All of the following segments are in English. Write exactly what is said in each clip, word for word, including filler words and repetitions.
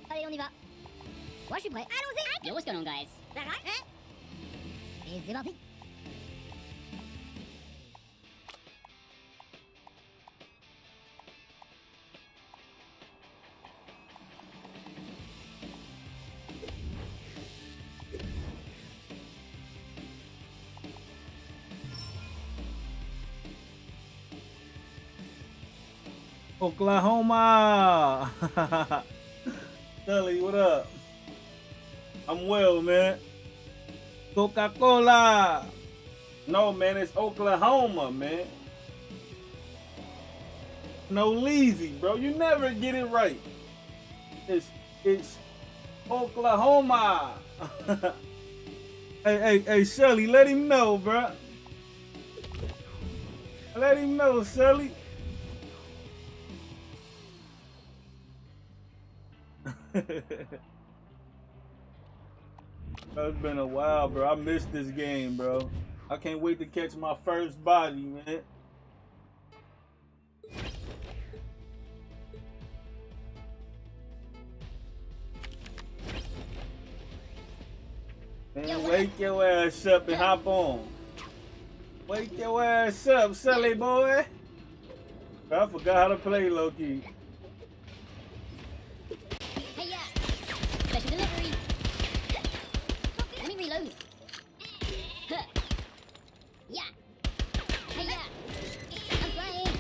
Allez, on y va. Moi, je suis prêt. Allons-y. Yo, what's going on, guys? Et c'est parti. Oklahoma. Sully, what up? I'm well, man. Coca-Cola. No, man, it's Oklahoma, man. No lazy, bro. You never get it right. It's it's Oklahoma. hey, hey, hey, Sully, let him know, bro. Let him know, Sully. It's been a while, bro. I missed this game, bro. I can't wait to catch my first body, man. Man, wake your ass up and hop on. Wake your ass up, Sully boy. I forgot how to play low-key. Special delivery. Let me reload. Huh. Yeah. Hey, yeah. I'm flying.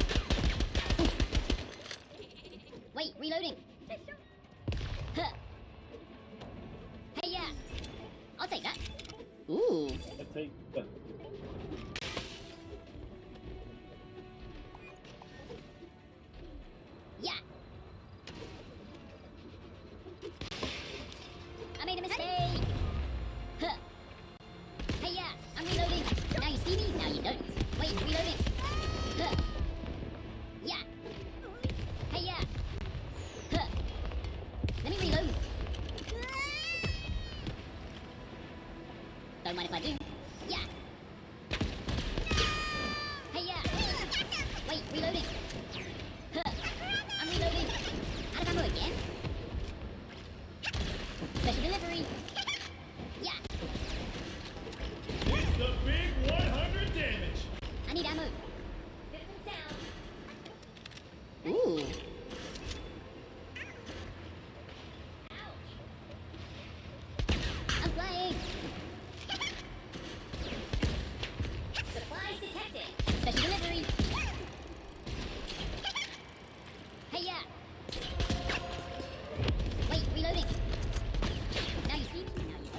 Wait, reloading. Huh. Hey, yeah. I'll take that. Ooh. I take that. Yeah. I made a mistake. Huh. Hey, yeah, I'm reloading. Now you see me, now you don't. Wait, reloading. Huh. Yeah. Hey, yeah. Huh. Let me reload. Don't mind if I do. Yeah. Hey, yeah. Wait, reloading. Huh. I'm reloading. Out of ammo again? Special delivery. Yeah. It's the big one hundred damage. I need ammo. Ooh. I'm flying. Supplies detected. Special delivery. Hey, yeah. Wait, reloading. Now you see me, now you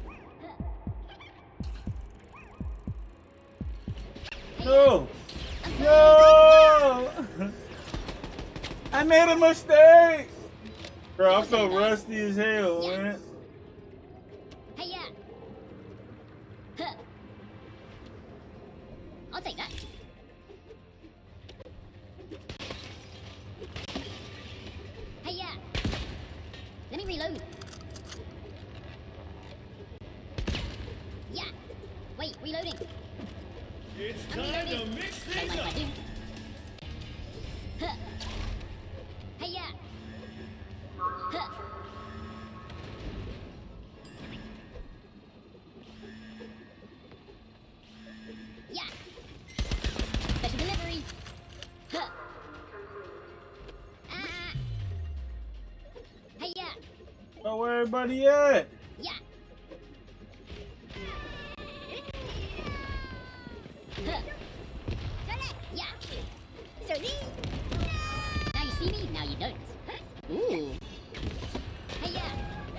don't. No! No! I made a mistake! Bro, I'm so rusty as hell, man. Hey, yeah. Huh. I'll take that. Hey, yeah. Let me reload. Yeah. Wait, reloading. It's I'm time to reloading. mix Don't things mind if I up. do. Huh. Hey, yeah. Huh. Yeah. Special delivery. Huh. Ah. Hey, yeah. Oh, where everybody at? Yeah. Huh. Yeah. Now you see me, now you don't. Ooh. Hey, yeah.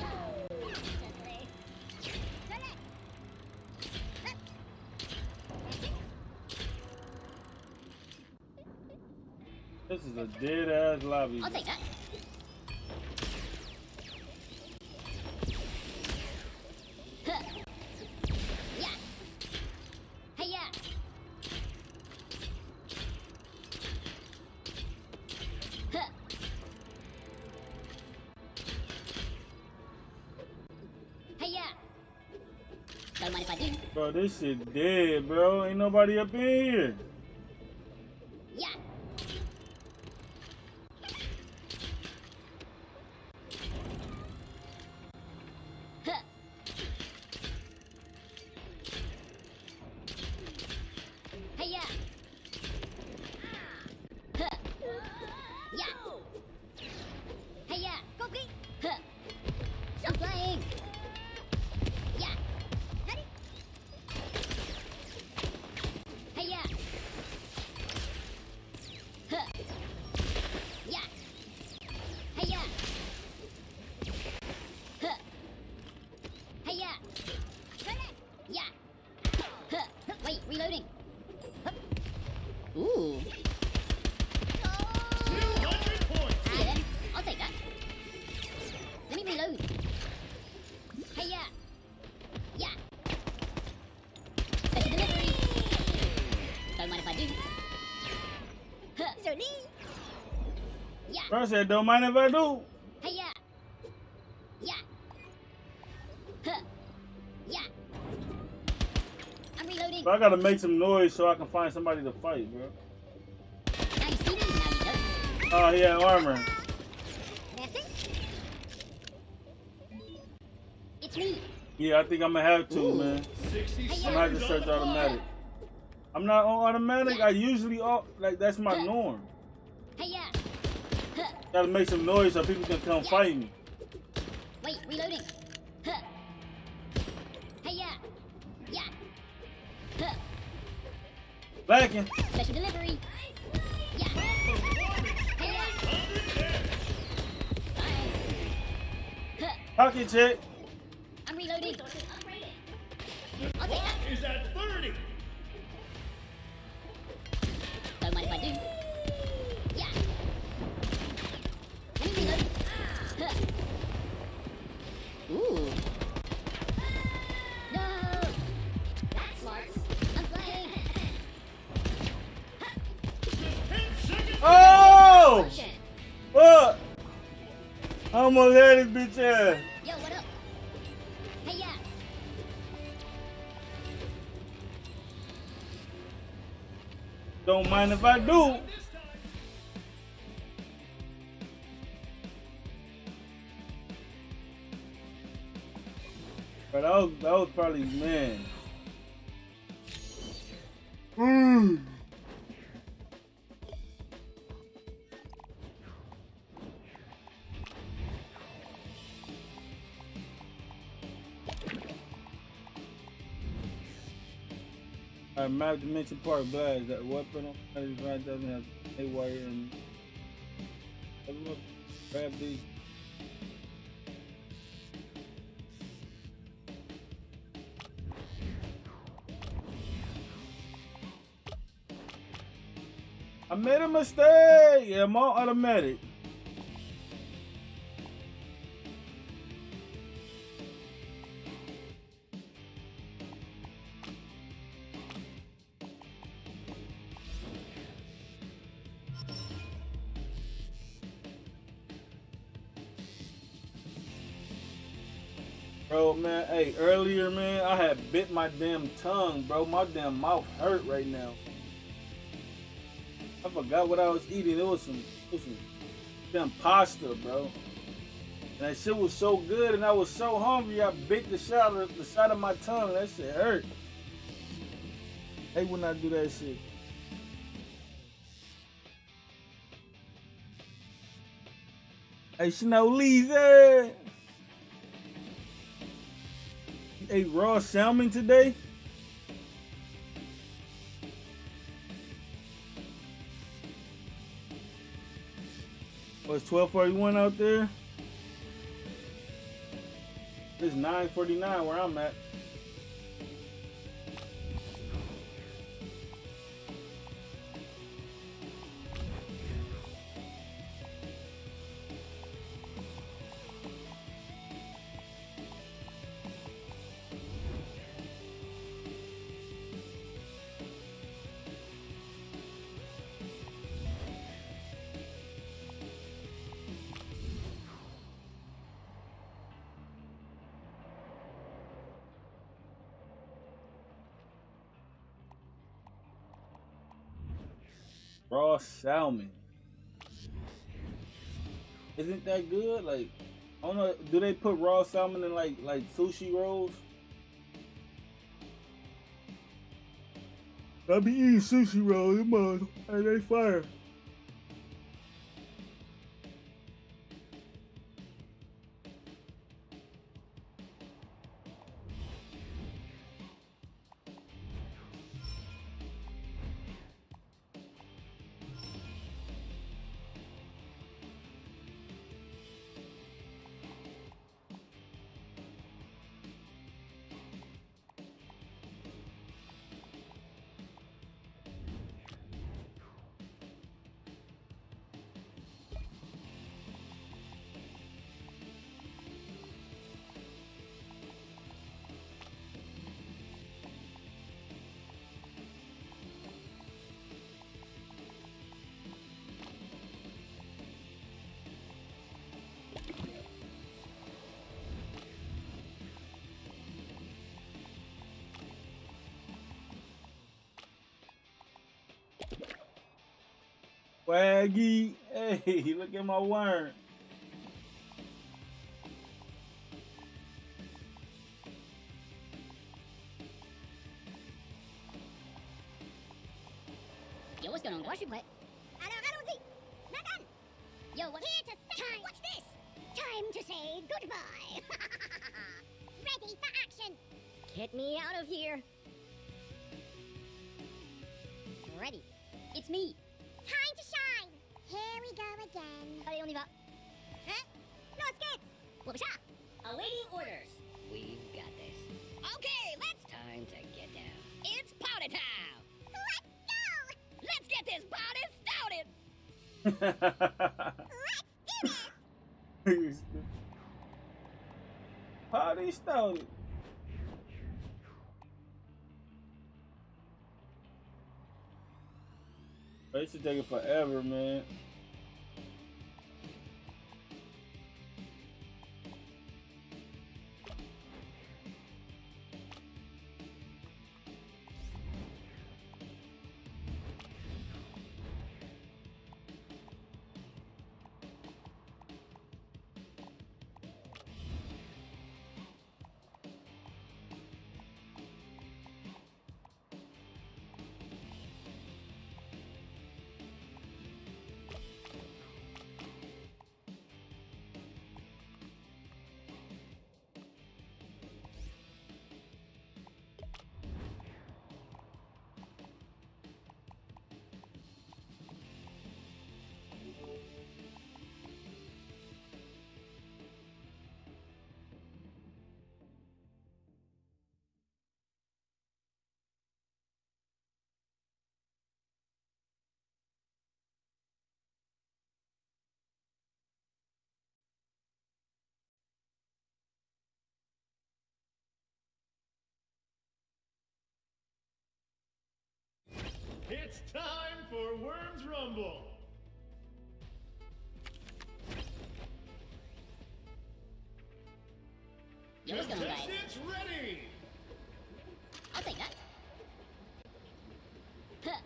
This is a dead ass lobby. I'll take that. Huh. Yeah. Hey, yeah. Huh. Hey, yeah. Don't mind if I do. Bro, this shit dead, bro. Ain't nobody up in here. Yeah. Bro said, don't mind if I do. Hiya. Yeah. Huh. Yeah. I'm reloading. So I gotta make some noise so I can find somebody to fight, bro. Now you see me, now you don't. Oh, he had armor. Missing? It's me. Yeah, I think I'm gonna have to, man. sixty I'm seconds gonna have to on search the clock. automatic. I'm not on automatic. I usually, au- like, that's my norm. Hiya. Huh. Gotta make some noise so people can come fight me. Wait, reloading. Huh. Hiya. Yeah. Huh. Backing. Special delivery. Yeah. Hiya. Huh. Pocket check. I'm reloading. The I'll take clock that. is at thirty. Don't mind if I do. Yeah. Let me reload. Huh. Ooh. No. That's smart. I'm flying. ten seconds. Oh! Shit. What? I almost had this bitch ass. Yo, what up? Hey, yeah. Don't mind if I do. This time. But that was, that was probably, man. Mm. Alright, Map Dimension Park Blast. That weapon on that is right doesn't have a wire and look, grab these. I made a mistake. Yeah, I'm all automatic. Bro, man, hey, earlier, man, I had bit my damn tongue, bro. My damn mouth hurt right now. I forgot what I was eating. It was some, it was some damn pasta, bro. And that shit was so good, and I was so hungry, I bit the side of the side of my tongue. That shit hurt. Hey, when I do that shit. Hey, Snow-Leezy. You ate raw salmon today? Oh, it's twelve forty-one out there? It's nine forty-nine where I'm at. Raw salmon. Isn't that good? Like, I don't know. Do they put raw salmon in like like sushi rolls? I be eating sushi rolls. Them mother, hey, they fire. Swaggy. Hey, look at my worm. Yo, what's going on, guys? Watch your play. Alors, allons-y. Nathan, Yo, what? here to say. Time. What's this? Time to say goodbye. Ready for action. Get me out of here. Ready. It's me. Time to shine. Here we go again. Allez, on y va. Huh? Los kids. Well, psha. Awaiting orders. We've got this. Okay, let's Time to get down. It's party time! Let's go! Let's get this party started! Let's do this! Party started. It should take it forever, man. It's time for Worms Rumble. Yo, what's going on, guys? Contestants ready. I'll take that. Huh.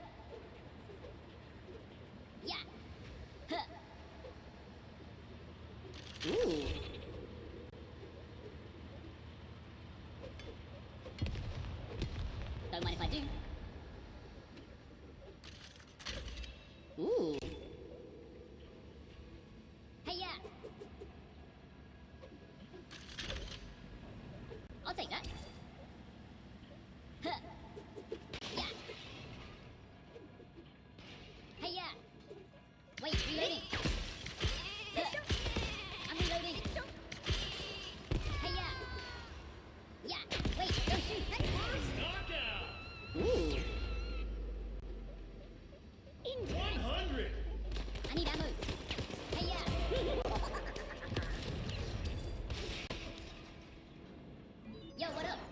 Yeah. Huh. Ooh. Don't mind if I do. Ooh. Hey, yeah. I'll take that. Huh. Yeah. Hey, yeah. Wait, reloading. Huh. I'm reloading. Hey, yeah. Yeah. Wait, don't shoot. Knockout. Ooh. one hundred. I need ammo. Hey, yeah. Yo, what up?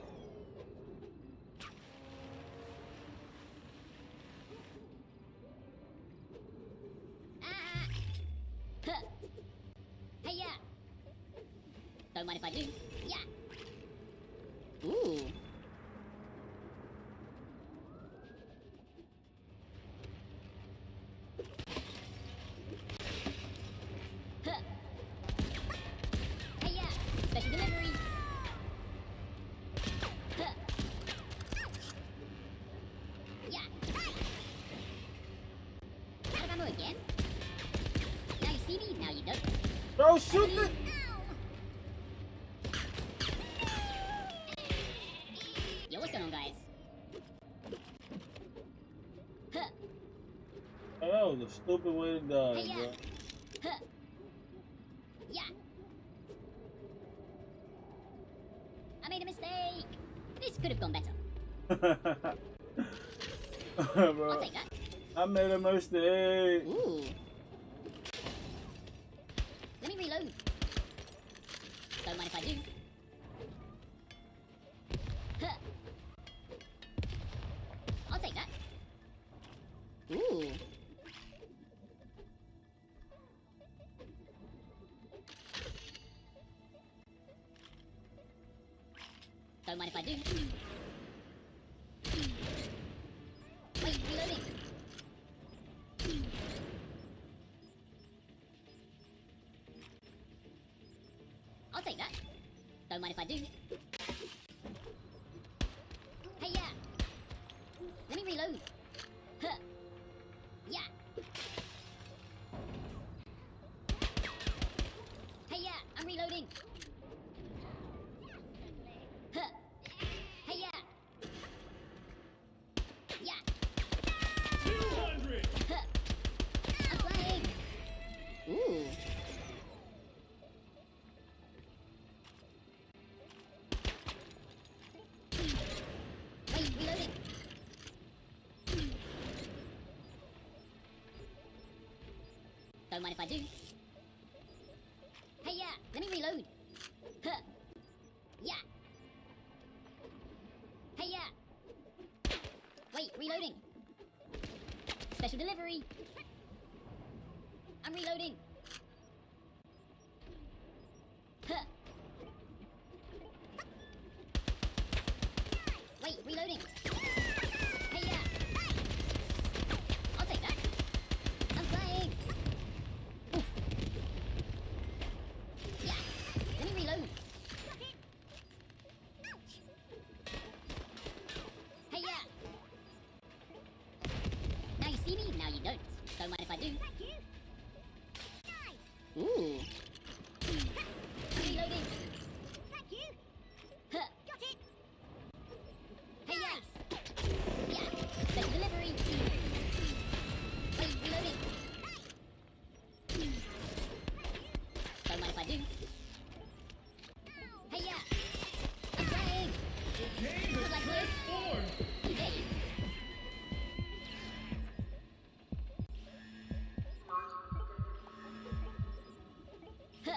Ah. Huh. Hey, yeah. Don't mind if I do. Yeah. Ooh. Huh. Hey, yeah. Special delivery. Huh. Yeah. Out of ammo again? Now you see me, now you don't. Bro, shoot it! Yo, what's going on, guys? Huh. Oh, that was a stupid way to die, Hey, yeah. bro. Huh. Yeah. I made a mistake. This could have gone better. I'll Bro, take that. I made a mistake. Ooh. Let me reload. Don't mind if I do. Huh. I'll take that. Ooh. Don't mind if I do. Wait, reloading. Don't mind if I do. Hey, yeah. Let me reload. Huh. Yeah. Hey, yeah. I'm reloading. Huh. Hey, yeah. Yeah. two hundred. Huh. I'm flying. Ooh. Wait, reloading. Don't mind if I do. Hey, yeah, let me reload. Huh. Yeah. Hey, yeah. Wait, reloading. Special delivery. I'm reloading. Huh. Wait, reloading. Hey, yeah. I'll take that. I'm flying. Oof. Yeah. Let me reload. Hey, yeah. Now you see me, now you don't. Don't mind if I do. Ooh. I'm reloading. Thank you. Huh. Got it. Hey, yeah. Yeah. Special delivery. Wait, reloading. Don't mind if I do. Hey, yeah. I'm flying. The game Not like has this. transformed. Okay. Huh.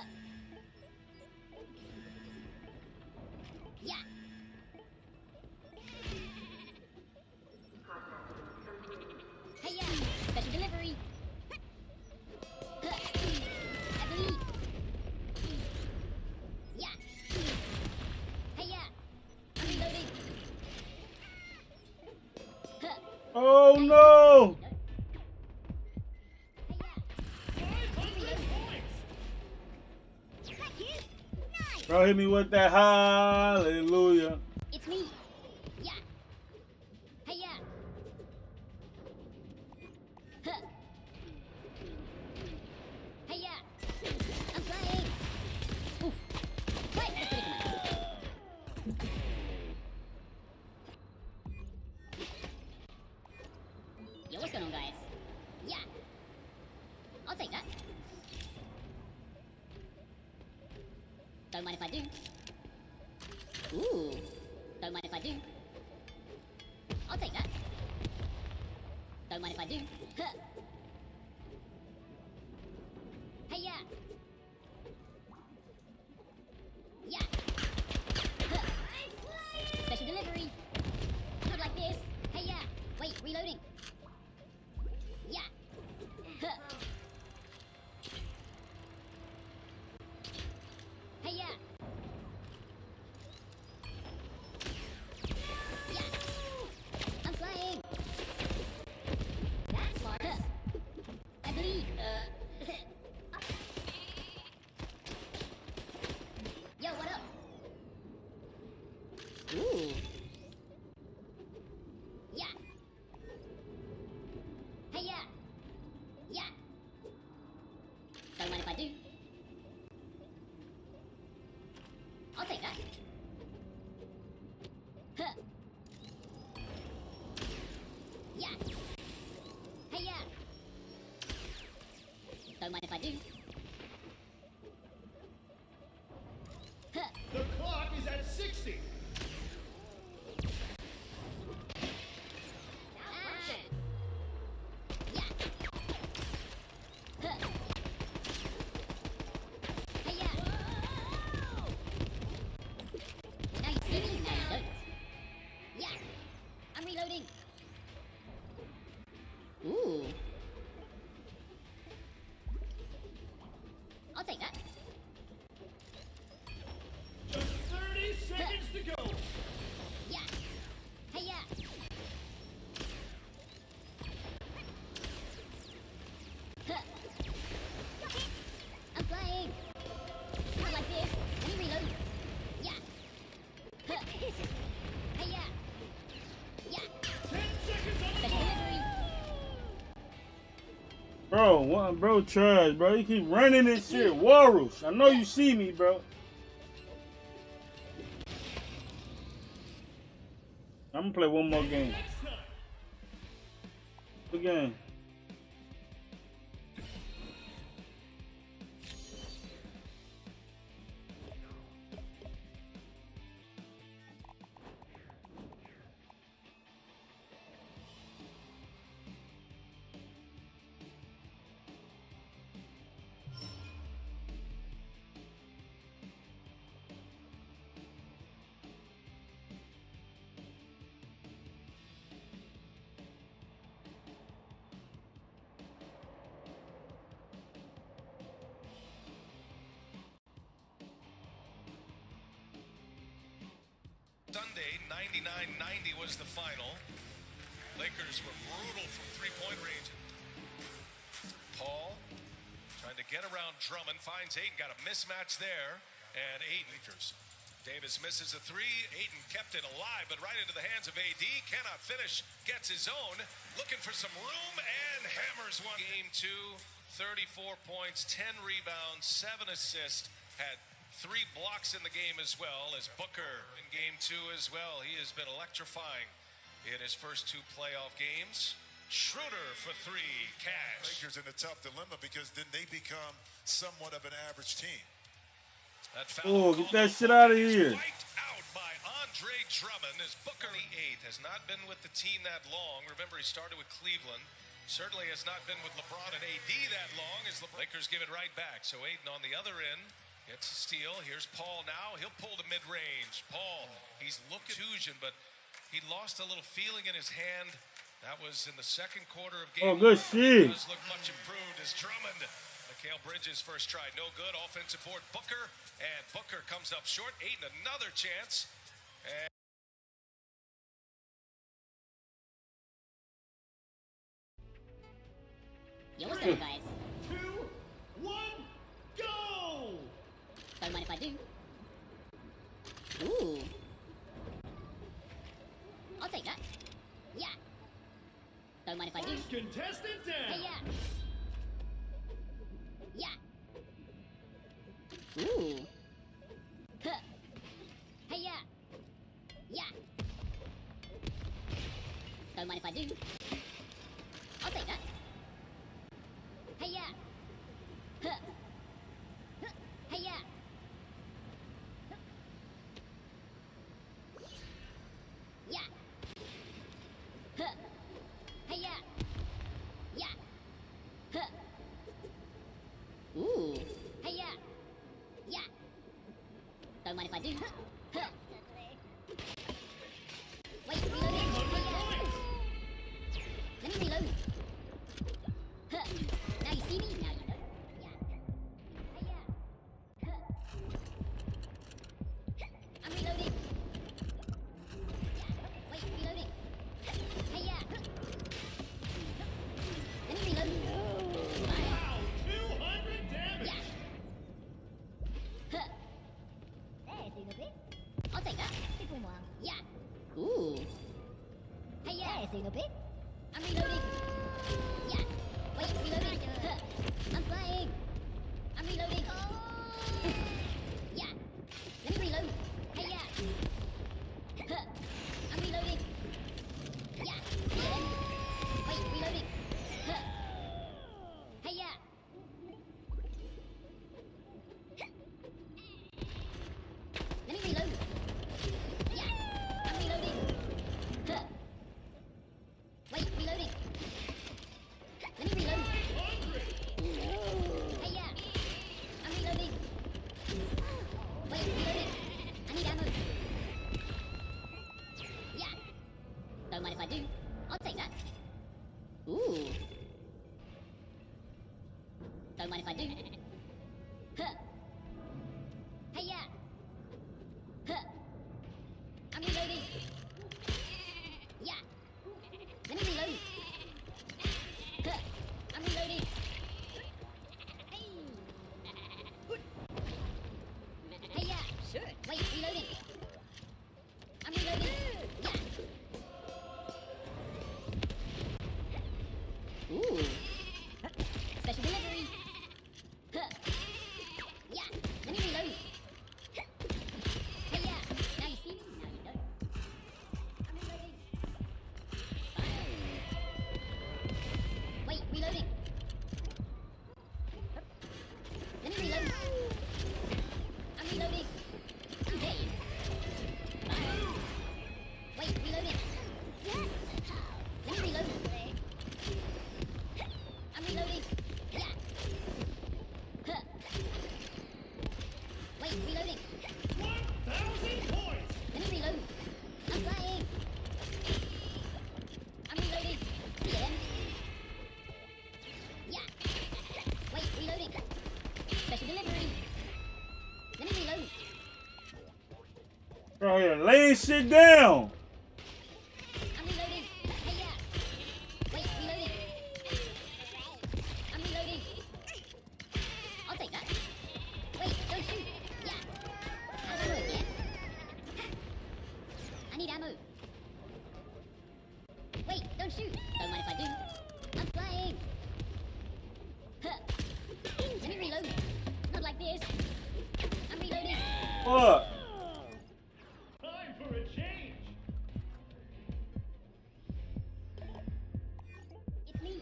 Yeah. Hey, yeah. Special delivery. Huh. I believe. Yeah. Hey, yeah. I'm reloading. Huh. Oh no! Hey, yeah. five hundred points. Thank you. Nice. Bro, hit me with that hallelujah. It's me. Yeah. Hey, yeah. Huh. Hey, yeah. I'm flying. Oof. Right in the predicament. Yo, what's going on, guys? Yeah. I'll take that. Don't mind if I do. Ooh. Don't mind if I do. I'll take that. Don't mind if I do. Huh. Hey, yeah. Yeah. Huh. Special delivery. Not like this. Hey, yeah. Wait, reloading. Yeah. Huh. Hey, yeah. Yeah. I'm flying. That's smart. Huh. I believe. Uh. Yo, what up? Ooh. Yeah. Hey, yeah. Yeah. Don't mind if I do. I'll take that. Huh. Yeah. Hey, yeah. Don't mind if I do. Huh. The clock is at sixty. Ah. Yeah. Huh. Hey, yeah. Now you see me, now you don't. Yeah. I'm reloading. Ooh. I'll take that. Just thirty seconds to go. Yeah. Hey, yeah. Huh. I'm flying. Not like this. Let me reload. Yeah. Bro, one bro trash, bro. You keep running this shit. Warus, I know you see me, bro. I'm gonna play one more game. Next time. Again. Sunday, ninety-nine ninety was the final. Lakers were brutal from three-point range. Paul trying to get around Drummond, finds Ayton, got a mismatch there, and Ayton. Lakers. Davis misses a three. Ayton kept it alive, but right into the hands of A D. Cannot finish, gets his own. Looking for some room and hammers one. Game two, thirty-four points, ten rebounds, seven assists. Had three blocks in the game as well as Booker in game two as well. He has been electrifying in his first two playoff games. Schroeder for three, cash. Lakers in a tough dilemma because then they become somewhat of an average team. That Oh, foul get call that shit out of is here. Wiped out by Andre Drummond as Booker, the eighth, has not been with the team that long. Remember, he started with Cleveland. Certainly has not been with LeBron and A D that long as the Lakers give it right back. So Ayton on the other end gets a steal. Here's Paul now. He'll pull the mid-range. Paul, he's looking fusion, but he lost a little feeling in his hand. That was in the second quarter of game. Oh, good shit. He does look much improved as Drummond. Mikal Bridges first try, no good. Offensive board, Booker, and Booker comes up short. Ayton another chance. And Yo, what's up, guys? Two, one, go! Don't mind if I do. Ooh. I'll take that. Yeah. Don't mind if I do. First contestant Hey, down. yeah. Yeah. Ooh. Huh. Hey, yeah. Yeah. Don't mind if I do. I'll take that. Hey, yeah. Huh. Huh. Hey, yeah. Huh. Yeah. Huh. Hey, yeah. Yeah. Huh. Ooh. Hey, yeah. Yeah. Don't mind if I do. Huh. Huh. Wait, reloading. Hey, yeah. Let me reload. Huh. Now you see me? Now you don't. Yeah. Hey, yeah. Huh. I'm reloading. Yeah. Wait, reloading. Hey, yeah. Let me reload. Fine. Wow, two hundred damage. Yeah. Huh. There's une bit. I'll take that. C'est pour moi. Yeah. Ooh. Hey, yeah. There's une bit. I'm reloading. Yeah. Wait, reloading. Huh. I'm flying. I'm reloading. Yeah. Let me reload. Hey, yeah. Huh. I'm reloading. Yeah. Yeah. Wait, reloading. Huh. Hey, yeah. Let me reload. Yeah. I'm reloading. Huh. Wait, reloading. Let me reload. Hey, yeah. I'm reloading. Wait, reloading. I need ammo. Yeah. Don't mind if I do. I'll take that. Ooh. Don't mind if I do. Huh. Hey, yeah. Huh. I'm reloading. Yeah. Let me reload. Huh. I'm reloading. Hey, yeah. Sure. Wait, reloading. I'm reloading. Yeah. Ooh. Right here, laying shit down. I'm reloading. Hey, yeah. Wait, reloading. I'm reloading. I'll take that. Wait, don't shoot. Yeah. Have ammo again. I need ammo. Wait, don't shoot. Don't mind if I do. I'm flying. Huh. Let me reload. Not like this. I'm reloading. What? Time for a change. It's me.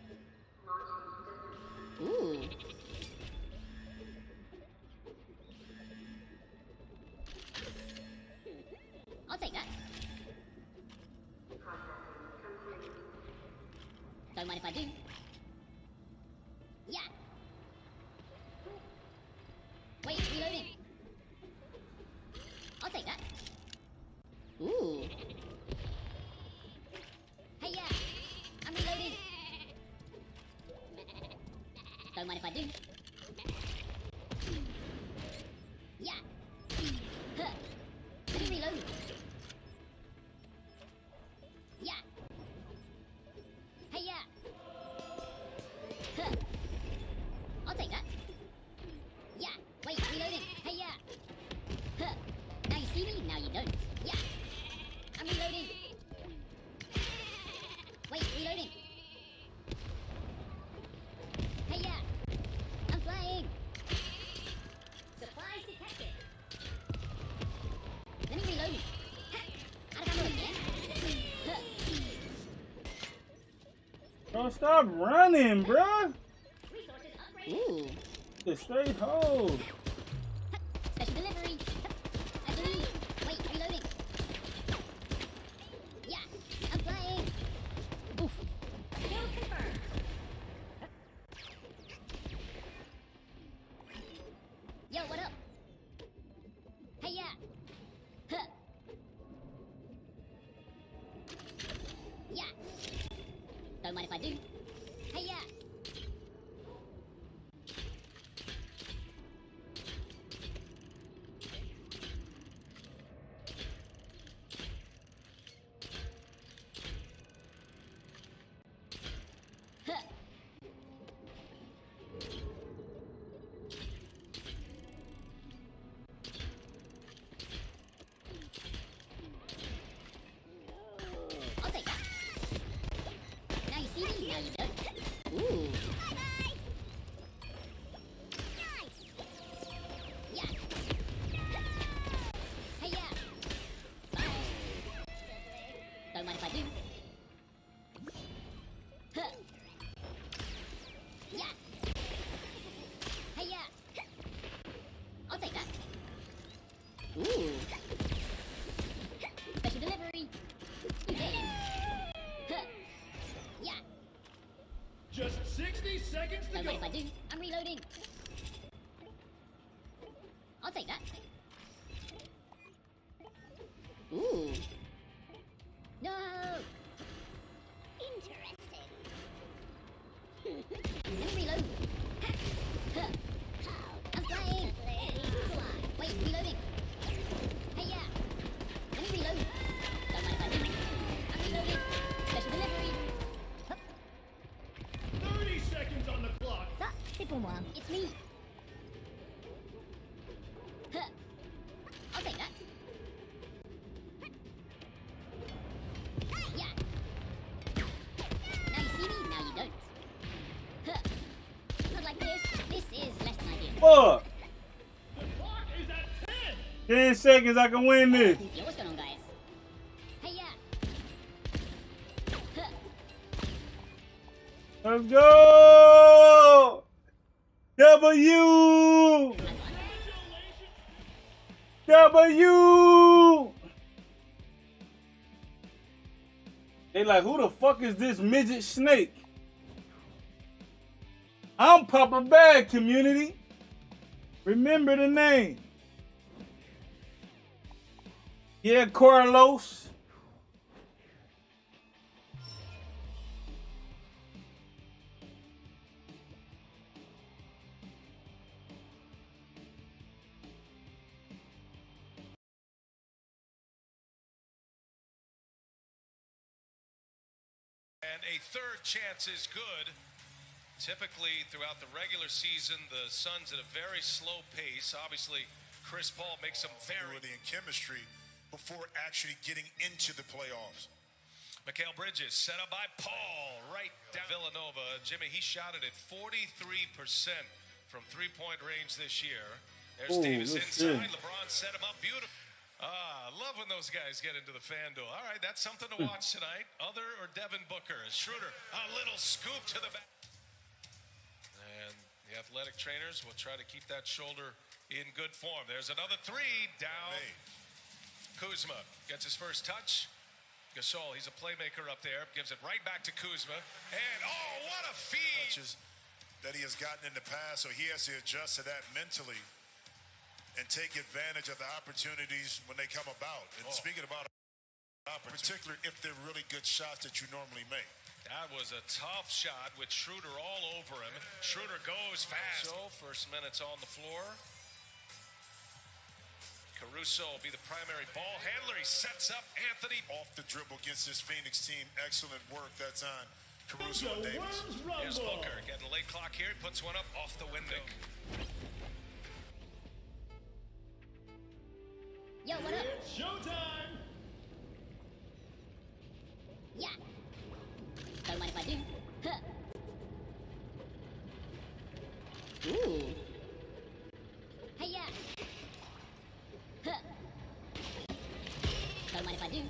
Ooh. I'll take that. Don't mind if I do. Yeah. Wait, reloading. I'll take that. Ooh. Hey, yeah. I'm reloading. Don't mind if I do. Yeah. Huh. Let me reload. Yeah. Hey, yeah. Huh. I'll take that. Yeah. Wait, reloading. Hey, yeah. Huh. Now you see me, now you don't. Yeah. I'm reloading. Wait, reloading. Hey, yeah. I'm flying. Supplies detected. Let me reload. Out of ammo again. Huh. Bro, stop running, bro. Resources upgraded. Ooh. Just straight hold. Special delivery. I believe. Wait, reloading. Yeah, I'm flying. Oof. Kill confirmed. Yo, what up? Hey, yeah. Huh. Yeah. Don't mind if I do. Hey, yeah. Huh. I'll take that. Now you see me, now you don't. Ooh. Bye-bye. Nice. Yeah. Hey, yeah. Bye. Don't mind if I do. Huh. Yeah. Hey, yeah. I'll take that. Ooh. Special delivery. You did. Huh. Yeah. Just sixty seconds to Don't go. mind if I do. I'm reloading. I'll take that. Ooh. No. Interesting. Let me reload. Huh. I'm flying. Wait, reloading. Hey, yeah. Let me reload. Don't mind if I do. I'm reloading. Special delivery. thirty seconds on the clock. Ça, c'est pour moi. It's me. Huh. I'll take that. Yeah. Now you see me, now you don't. Huh. Not like this. This is less than ideal. Fuck. The clock is at ten. Ten seconds, I can win this. Yo, what's going on, guys? Hey, yeah. Huh. Let's go. W. I won. W. They like, who the fuck is this midget snake? I'm Papa Bag, community. Remember the name. Yeah, Carlos. And a third chance is good. Typically, throughout the regular season, the Suns at a very slow pace. Obviously, Chris Paul makes some very... in chemistry before actually getting into the playoffs. Mikal Bridges set up by Paul right down Villanova. Jimmy, he shot it at forty-three percent from three-point range this year. There's Ooh, Davis inside. good. LeBron set him up beautiful. Ah, I love when those guys get into the FanDuel. All right, that's something to watch tonight. Other or Devin Booker? Schroeder, a little scoop to the back. And the athletic trainers will try to keep that shoulder in good form. There's another three down. Hey. Kuzma gets his first touch. Gasol, he's a playmaker up there. Gives it right back to Kuzma. And, oh, what a feed. Touches that he has gotten in the past, so he has to adjust to that mentally and take advantage of the opportunities when they come about. And Oh. speaking about, in particular, if they're really good shots that you normally make. That was a tough shot with Schroeder all over him. Schroeder goes fast. So, first minutes on the floor. Caruso will be the primary ball handler. He sets up Anthony. Off the dribble against this Phoenix team. Excellent work. That's on Caruso and The Davis. Worms Here's Rumble. Booker getting a late clock here. He puts one up off the window. Yo, what up? It's showtime. Yeah. Don't mind if I do. Huh. Ooh. Hey, yeah. Huh. Don't mind if I do.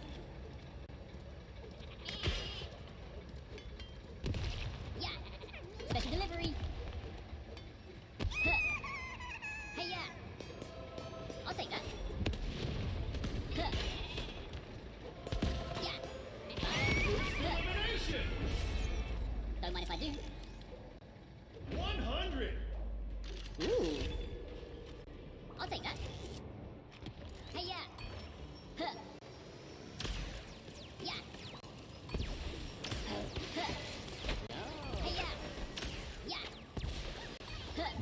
Yeah. Special delivery. Huh. Hey, yeah. I'll take that. Huh. Yeah. Huh. Elimination. Don't mind if I do. one hundred. Ooh. I'll take that. Hey, yeah. Huh. Yeah. Huh. Hey, yeah. Yeah. Huh.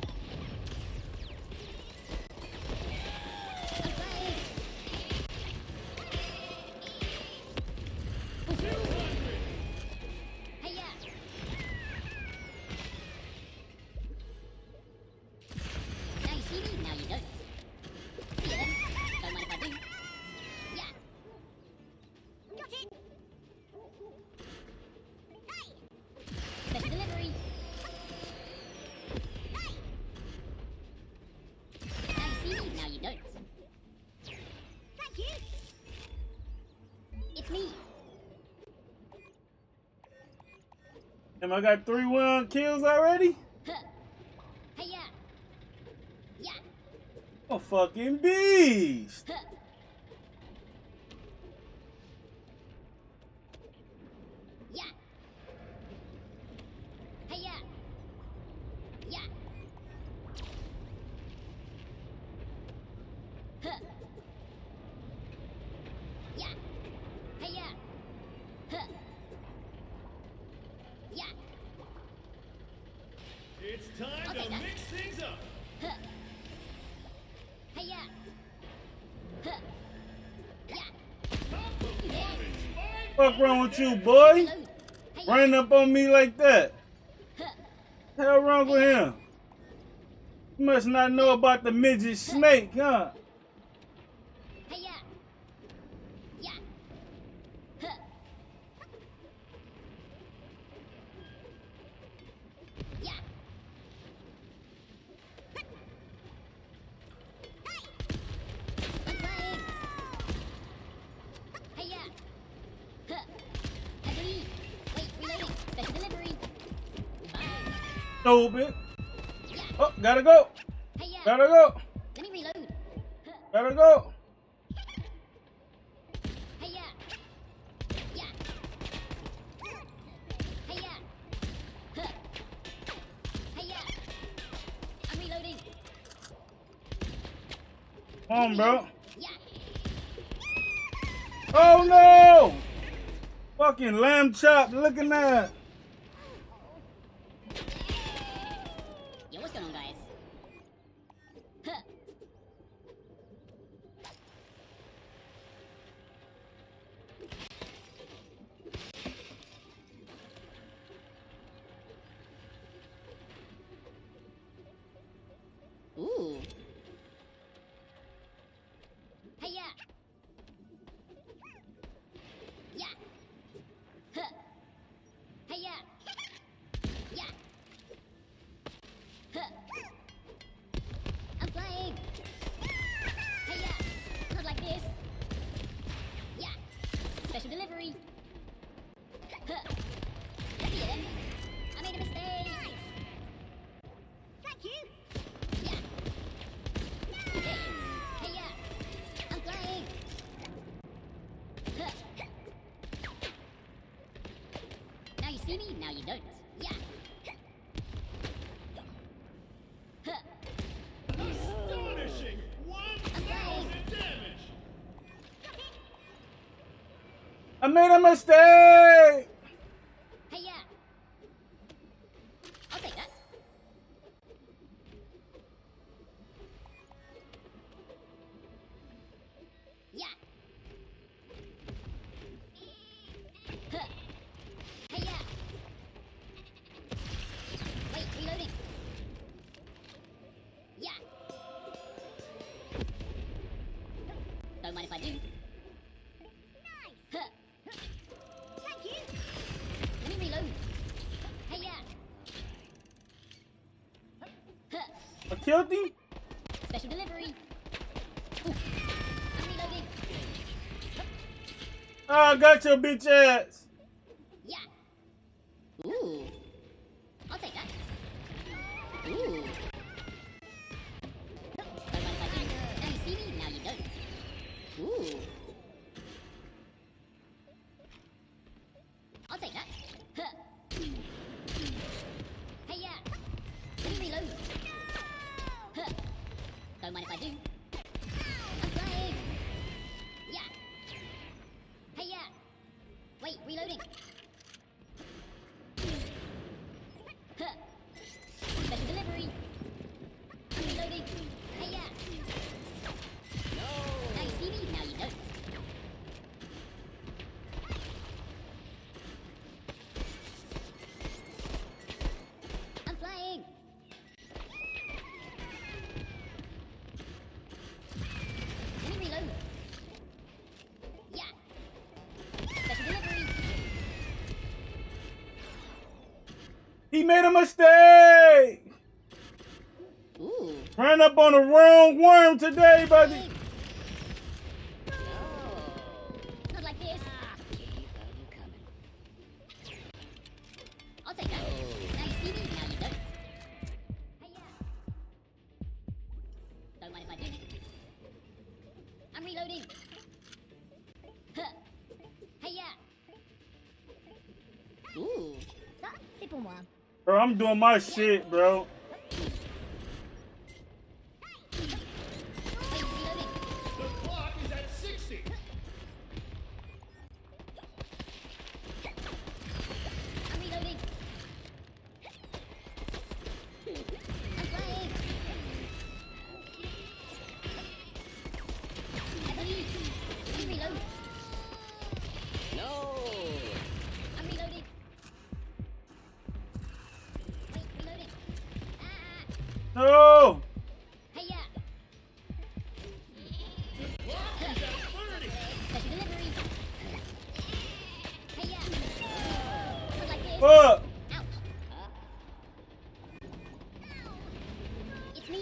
I'm flying. Hey, yeah. Now you see me, now you don't. See you then. Don't mind if I do. Yeah. Got it. Hey, Special delivery. hey. Now you see me, now you don't. Thank you. It's me. Damn, I got three one kills already? Huh. Hey, yeah. Yeah. A fucking beast. Huh. Yeah. Hey, yeah. Yeah. Huh. Yeah. Hey, yeah. Huh. Yeah. It's time I'll to take that. mix things up. Huh. Hey, yeah. Huh. Yeah. Top performance. Fight. Fuck wrong with you, boy? Reload. Hey, yeah. Running up on me like that. Huh. Hell wrong with him? You must not know about the midget snake, huh? Hey, yeah. Yeah. Huh. Yeah. I'm flying. Hey, yeah. Huh. I believe. Wait, reloading. Special delivery. Bye. Stupid. Yeah. Oh, gotta go. Hey, yeah. Gotta go. Let me reload. Huh. Gotta go. Hey, yeah. Yeah. Hey, yeah. Huh. Hey, yeah. I'm reloading. Come on, bro. Yeah. Oh no! Fucking lamb chop looking at. Yo, what's going on, guys? Huh. see me? Now you don't. Yeah. Huh. Astonishing! one thousand damage! I made a mistake. Hey, yeah. I'll take that. Yeah. Huh. Hey, yeah. Wait, reloading. Yeah. Don't mind if I do. Huh. Thank you. Let me reload. Hey, yeah. Huh. I killed him. Special delivery. Ooh. I'm reloading. Oh, I got your bitch ass. Yeah. Ooh. I'll take that. Ooh. Don't mind if I do. Now you see me, now you don't. Ooh. I'll take that. Huh. Hey, yeah. Let me reload. Huh. Don't mind if I do. I'm flying. Yeah. Hey, yeah. Wait, reloading. Huh. Special delivery. I'm reloading. Hey, yeah. Now you see me, now you don't. I'm flying. Let me reload. Yeah. Special delivery. He made a mistake. Ooh. Ran up on the wrong worm today, buddy. Flying. No. Not like this. I'll take that. Now you see me, now you don't. Hey, yeah. Don't mind if I do. I'm reloading. Huh. Hey, yeah. Ooh. Ça, c'est pour moi. Bro, I'm doing my shit, bro. Wait, reloading. The clock is at sixty! I'm reloading. I'm flying. Heavily. Let me reload. No. I'm reloading. Wait, reloading. Ah. No. Hey, yeah. Clock is at thirty! Special delivery. Hey, yeah. Not like this. Fuck. Ouch. It's me.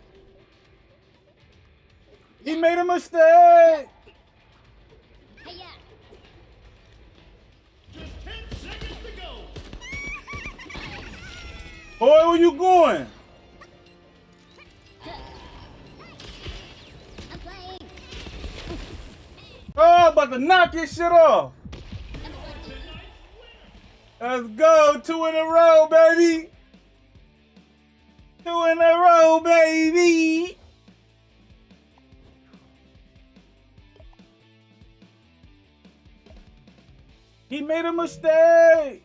He made a mistake. Hey, yeah. Just ten seconds to go! Boy, where you going? I'm flying. Oh, about to knock this shit off. Number one. Let's go. Two in a row, baby. Two in a row, baby. He made a mistake.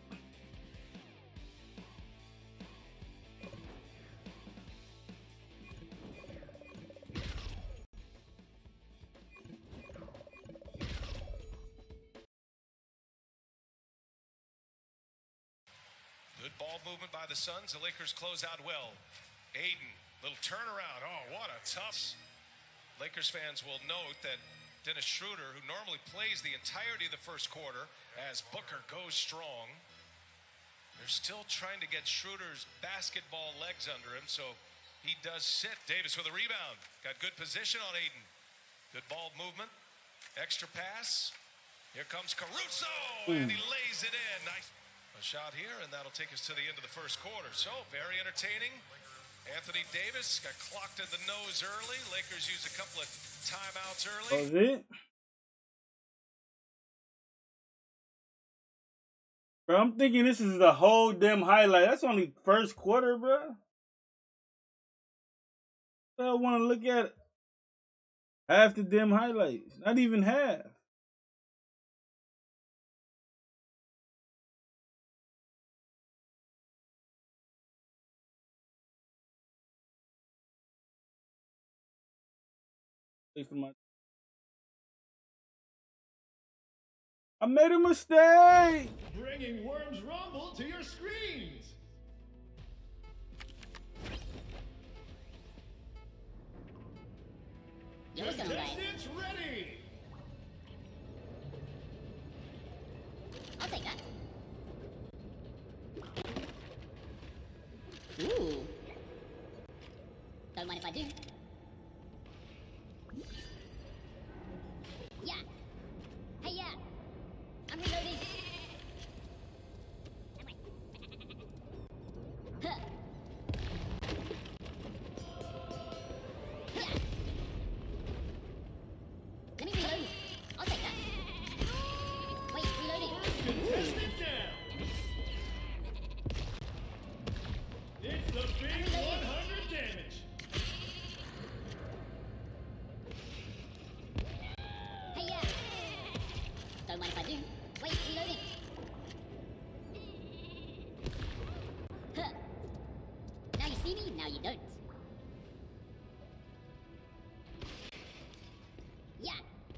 Good ball movement by the Suns. The Lakers close out well. Aiden, little turnaround. Oh, what a tough. Lakers fans will note that Dennis Schroeder, who normally plays the entirety of the first quarter as Booker goes strong, they're still trying to get Schroeder's basketball legs under him, so he does sit. Davis with a rebound. Got good position on Aiden. Good ball movement. Extra pass. Here comes Caruso, and he lays it in. Nice. A shot here, and that'll take us to the end of the first quarter. So, very entertaining. Anthony Davis got clocked in the nose early. Lakers used a couple of timeouts early. That was it. Bro, I'm thinking this is the whole damn highlight. That's only first quarter, bro. I want to look at half the damn highlights. Not even half. I made a mistake. Bringing Worms Rumble to your screens. Yo, what's going on, guys? Contestants ready. I'll take that. Ooh. Don't mind if I do. Yeah. Hey, yeah. I'm reloading. Huh. Yeah. Let me reload. I'll take that. Wait, reloading. Contestant down. It's the big one hundred damage. Hey, yeah. Don't mind if I do. Wait, reloading. Huh. Now you see me, now you don't. Yeah.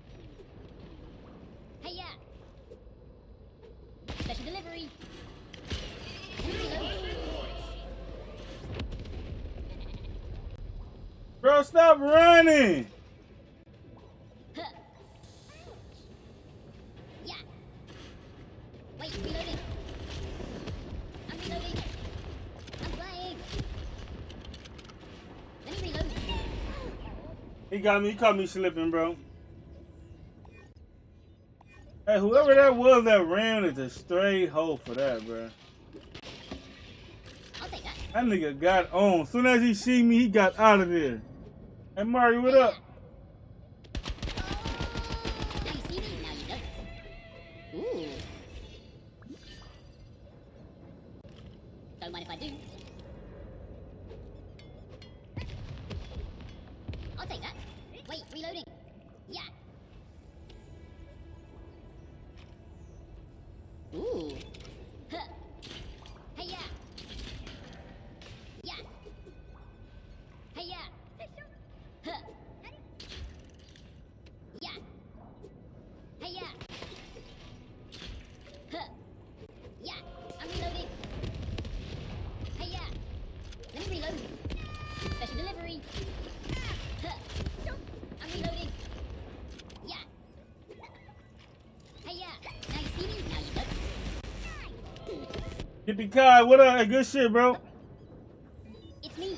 Hey, yeah. Special delivery. Reload. Bro, stop running. Huh. Yeah. Wait, reloading. I'm reloading. I'm flying. Let me reload. He got me. He caught me slipping, bro. Hey, whoever that was that ran is a straight hole for that, bro. I'll take that. That nigga got on. As soon as he see me, he got out of there. Hey, Mario, what up? Now you see me, now you don't. Ooh. Don't mind if I do. I'll take that. Wait, reloading. Yeah. Ooh. Huh. Hey, yeah. Yeah. Hey, yeah. Huh. Yeah. Hey, yeah. Huh. Yeah. I'm reloading. Hey, yeah. Let me reload. Special delivery. Huh. I'm reloading. Yeah. Hey, yeah. Now you see me, now you don't. Yippee Kai, what up? Hey, good shit, bro. It's me.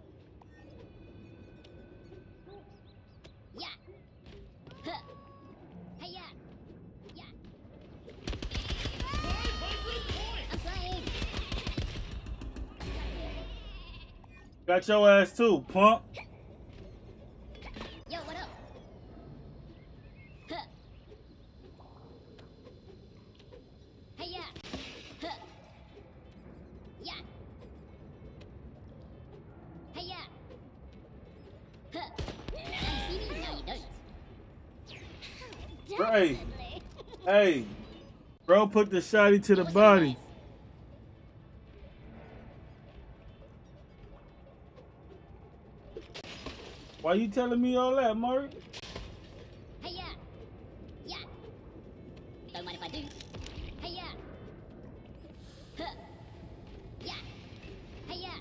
Yeah. Huh. Hey, yeah. Yeah. five hundred points. I'm flying. Got your ass too, punk. Yo, what up? Huh. Hey, yeah. Huh. Yeah. Hey, yeah. Huh. Now you see me, now you don't. Right. Hey, bro, put the shotty to the body. Why you telling me all that, Mario? Hey, yeah. Yeah. Don't mind if I do. Hey, yeah. Huh. Yeah. Hey, yeah.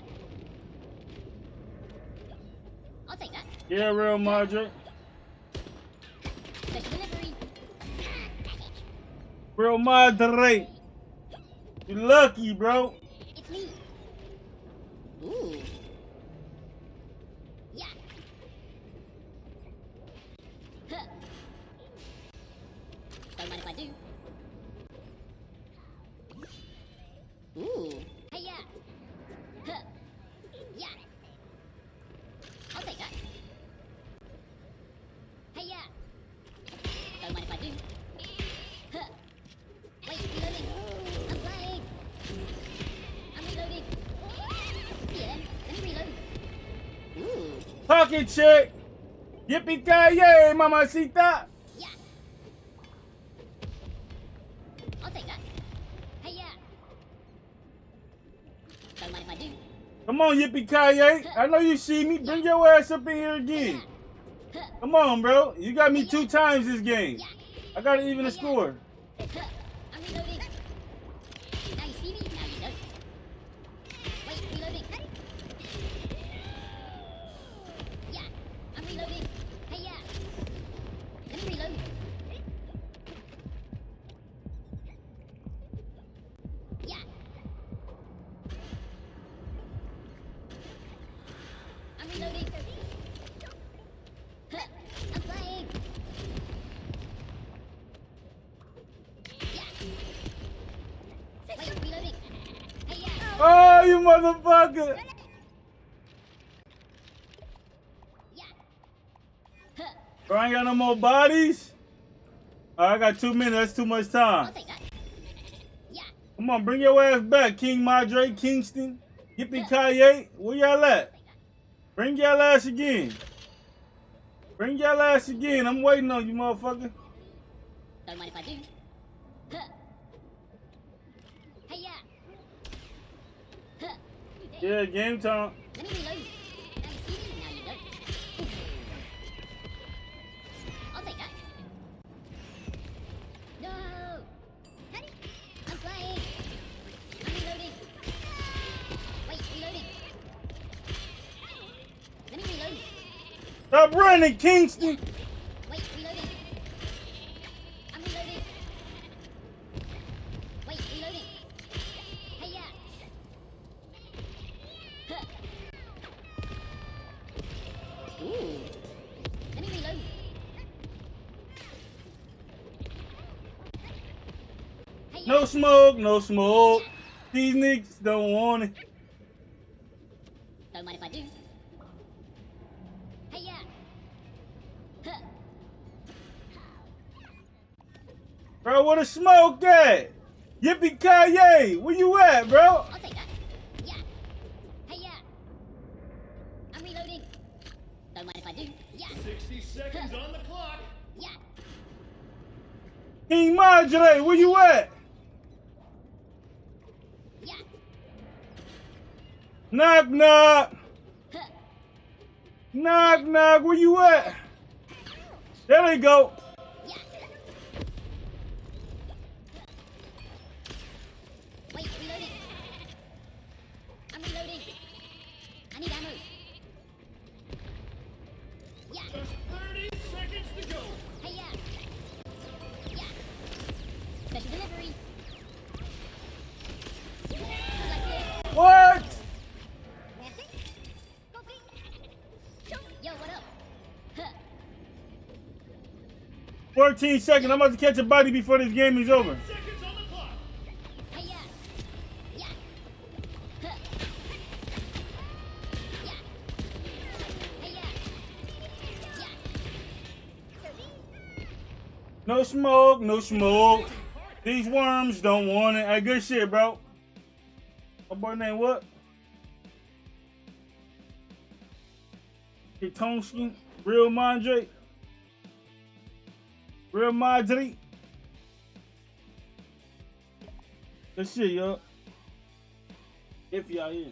I'll take that. Yeah, real Madre. Special delivery. Real Madre. You lucky, bro. It's me. Ooh. Yeah. Huh. Don't mind if I do. Ooh. Hey, yeah. Huh. Yeah. I'll take that. Hey, yeah. Don't mind if I do. Huh. Wait, reloading. I'm flying. fucking chick. Yippee-ki-yay, mamacita. Yeah. I'll take that. Hey, yeah. Don't mind if I do. Come on, yippee-ki-yay. I know you see me. Bring your ass up in here again. Come on, bro. You got me two times this game. I gotta even the score. I'm reloading. Now you see me, now you don't. Wait, reloading. Yeah, I'm reloading. Hey, yeah. Let me reload. Yeah. I'm reloading. Huh, I'm flying. Wait, reloading. Hey, yeah. Oh, you motherfucker. Yeah. Huh. Bro, I ain't got no more bodies. Oh, I got two minutes. That's too much I'll time. take that. Yeah. Come on, bring your ass back, King Madre, Kingston. Yippee-ki-yay. Where y'all at? Bring y'all ass again. Bring y'all ass again. I'm waiting on you, motherfucker. Don't mind if I do. Huh. Hey, yeah. Huh. Yeah, game time. Let me reload. Now you see me, now you don't. I'll take that. No! I'm flying. I'm reloading. Wait, reloading. Let me reload. Stop running, Kingston. Wait, reloading. I'm reloading. Wait, reloading. Hey, yeah. Huh. Ooh. Let me reload. Hey, yeah. No smoke, no smoke. These niggas don't want it. Don't mind if I do. Hey, yeah. Huh. Bro, where the smoke at? Yippee-ki-yay. Where you at, bro? I'll take that. Yeah. Hey, yeah. I'm reloading. Don't mind if I do. Yeah. sixty seconds on the clock. Yeah. King Madre, where you at? Yeah. Knock, knock. Huh. Knock, knock. Where you at? There they go. Yeah. Wait, reloading. I'm reloading. I need ammo. Yeah. Just thirty seconds to go. Hey, yeah. Yeah. Special delivery. I like this. What? Yo, what up? Huh. fourteen seconds. I'm about to catch a body before this game is over. Seconds on the clock. Hey, yeah. Yeah. Huh. Yeah. Hey, yeah. Yeah. No smoke, no smoke. These worms don't want it. Hey, good shit, bro. My boy name what? Kitonsky, Real Madre. Real Madre. Good shit, yo. If y'all in.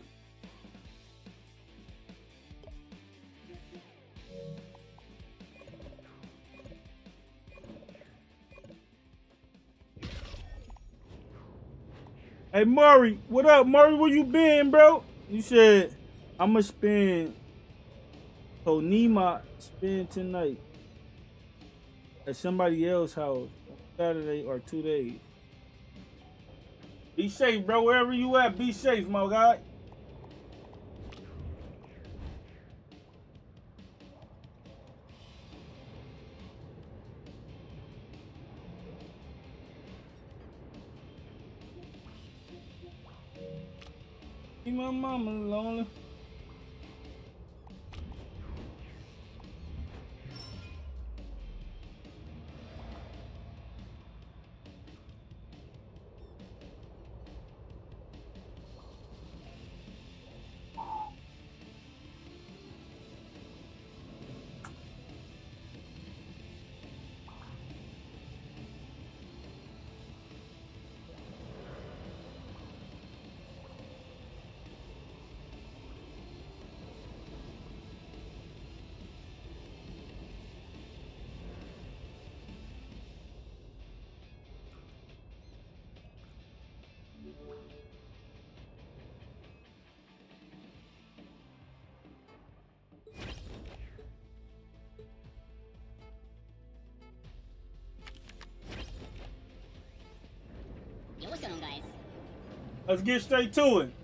Hey Murray, what up, Murray? Where you been, bro? You said I'ma spend Tonima spend tonight at somebody else's house on Saturday or two days. Be safe, bro. Wherever you at, be safe, my guy. Leave my mama lonely. Let's get straight to it.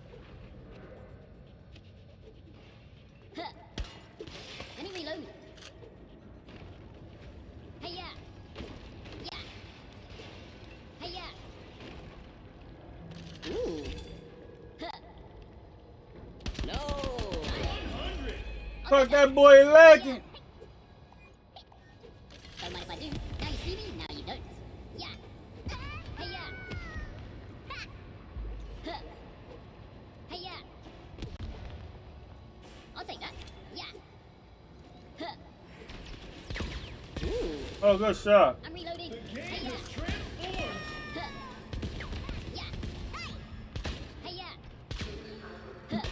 Huh. Let me reload. Hey yeah. Yeah. Hey yeah. Ooh. Huh. No. Fuck that boy lacking. Don't mind if I do. Now you see me, now you don't. Yeah. Hey yeah. Huh. Hey yeah. I'll take that. Yeah. Huh. Ooh. Oh, good shot. I'm reloading. The game Hey yeah. is transformed. Huh. Yeah. Hey yeah. Huh.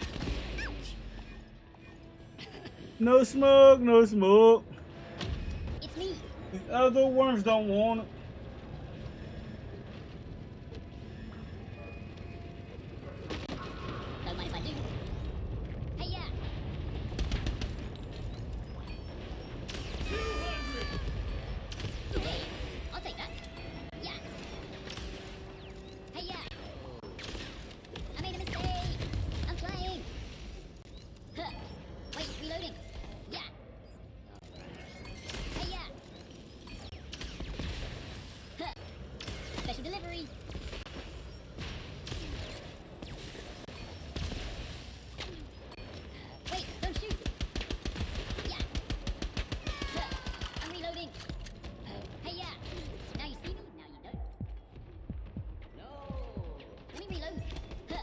No smoke, no smoke. It's me. These other worms don't want it. Don't mind if I do. Hey yeah. two hundred. Hey, I'll take that. Yeah. Hey yeah. I made a mistake. I'm flying. Huh. Wait, reloading. Yeah. Hey yeah. Huh. Special delivery. Wait, don't shoot. Yeah. Huh. I'm reloading. Hey yeah. Now you see me, now you don't. No. Let me reload. Huh.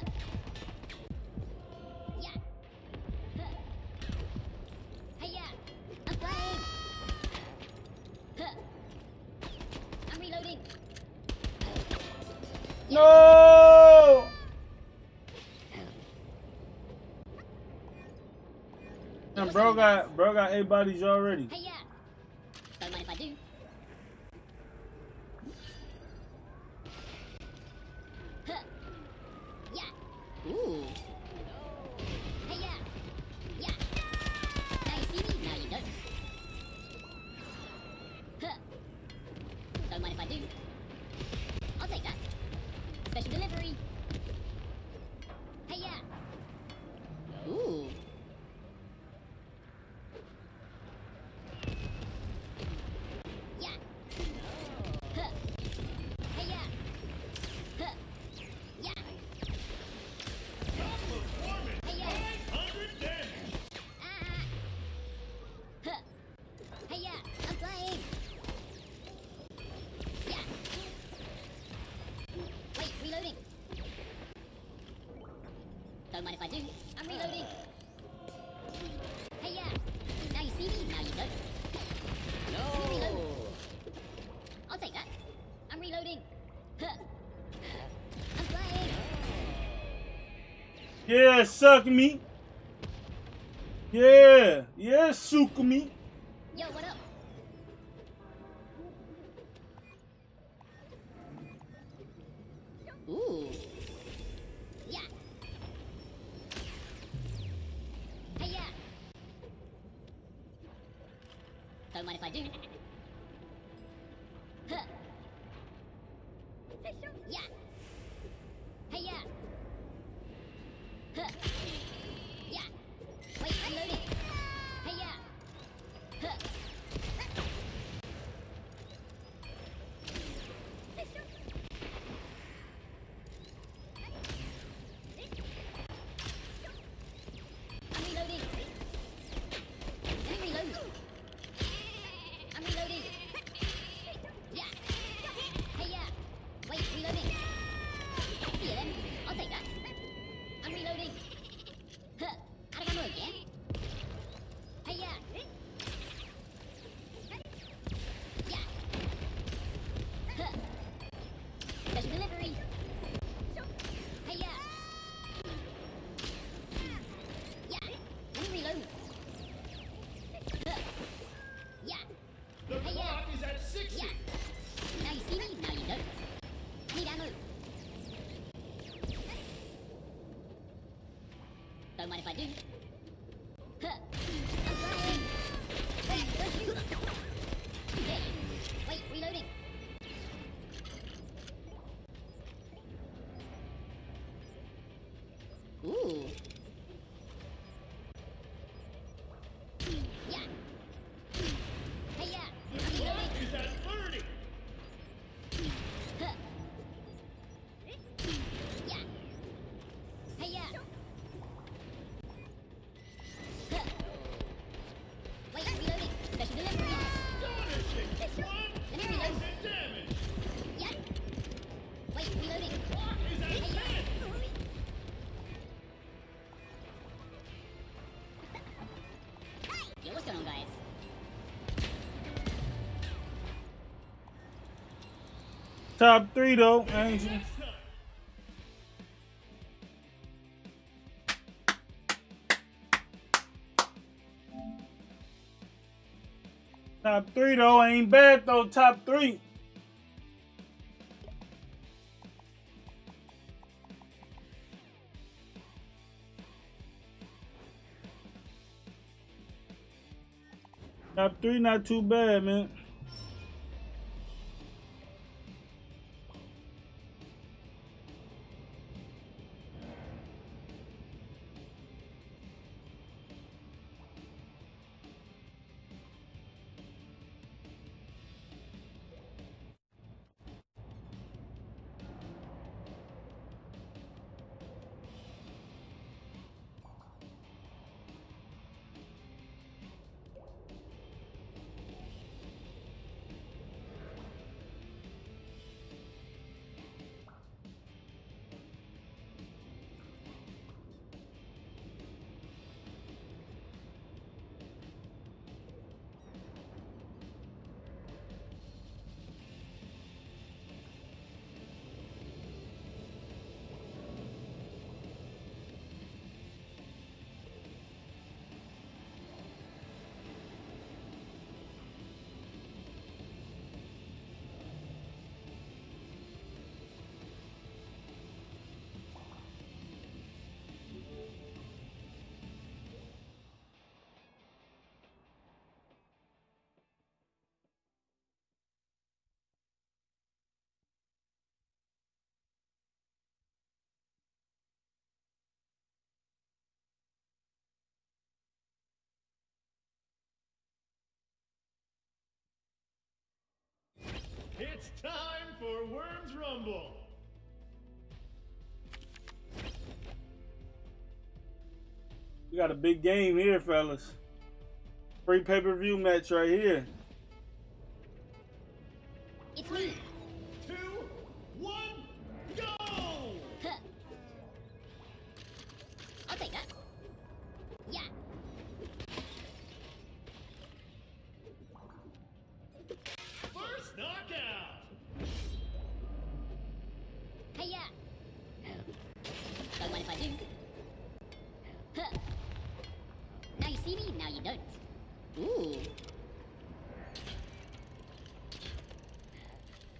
Yeah. Huh. Hey yeah. I'm flying. Huh. I'm reloading. No! And bro got bro got eight bodies already. Hey yeah. Don't mind if I do. Huh. Yeah. Ooh. Hey yeah. Yeah. Now you see me, now you don't. Huh. Don't mind if I do. I'll take that. Special delivery. Hey yeah. Ooh. Yeah. Huh. Hey yeah. Huh. Yeah. Top performance. Hey yeah. five hundred damage. Ah. Huh. Hey yeah. I'm flying. Yeah. Wait, reloading. Don't mind if I do. I'm reloading. Hey yeah. Now you see me, now you don't. No. Let me reload. I'll take that. I'm reloading. Huh. I'm flying. Yeah, suck me. Yeah, yeah, suck me. Yo, what up? Ooh. Yeah. Hey yeah. Don't mind if I do. Huh. Yeah. Hey yeah. Huh. Yeah. Wait, I'm loading. Hey yeah. Huh. I'm reloading. Let me reload. I'm reloading. Yeah. Hey yeah. Wait, reloading. See you then. I'll take that. I'm reloading. Huh. Out of ammo again? Hey yeah. Yeah. Huh. Special delivery. Hey yeah. Yeah. Let me reload. Huh. Yeah. The Hey, yeah. clock is at sixty. Yeah. Now you see me, now you don't. I need ammo. Don't mind if I do. Huh. I'm flying. Wait, don't shoot. Hey. Wait, reloading. Top three though, ain't you? Top three though, ain't bad though. Top three. Top three, not too bad, man. It's time for Worms Rumble. We got a big game here, fellas. Free pay-per-view match right here. It's me. Two, one, go! Huh. I'll take that. Yeah. First knockout. Hey, yeah. Don't mind if I do. Huh. Now you see me, now you don't. Ooh.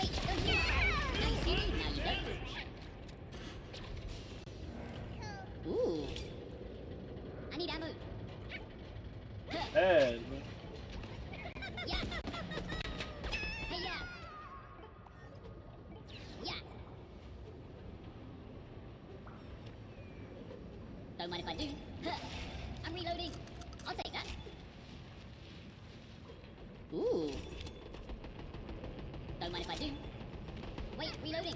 Wait, don't shoot. Now you see me, now you don't. Ooh. I need ammo. Huh. Bad, man. Yeah. Hey, yeah. Yeah. Don't mind if I do. Huh. I'm reloading. I'll take that. Ooh. Don't mind if I do. Wait, reloading.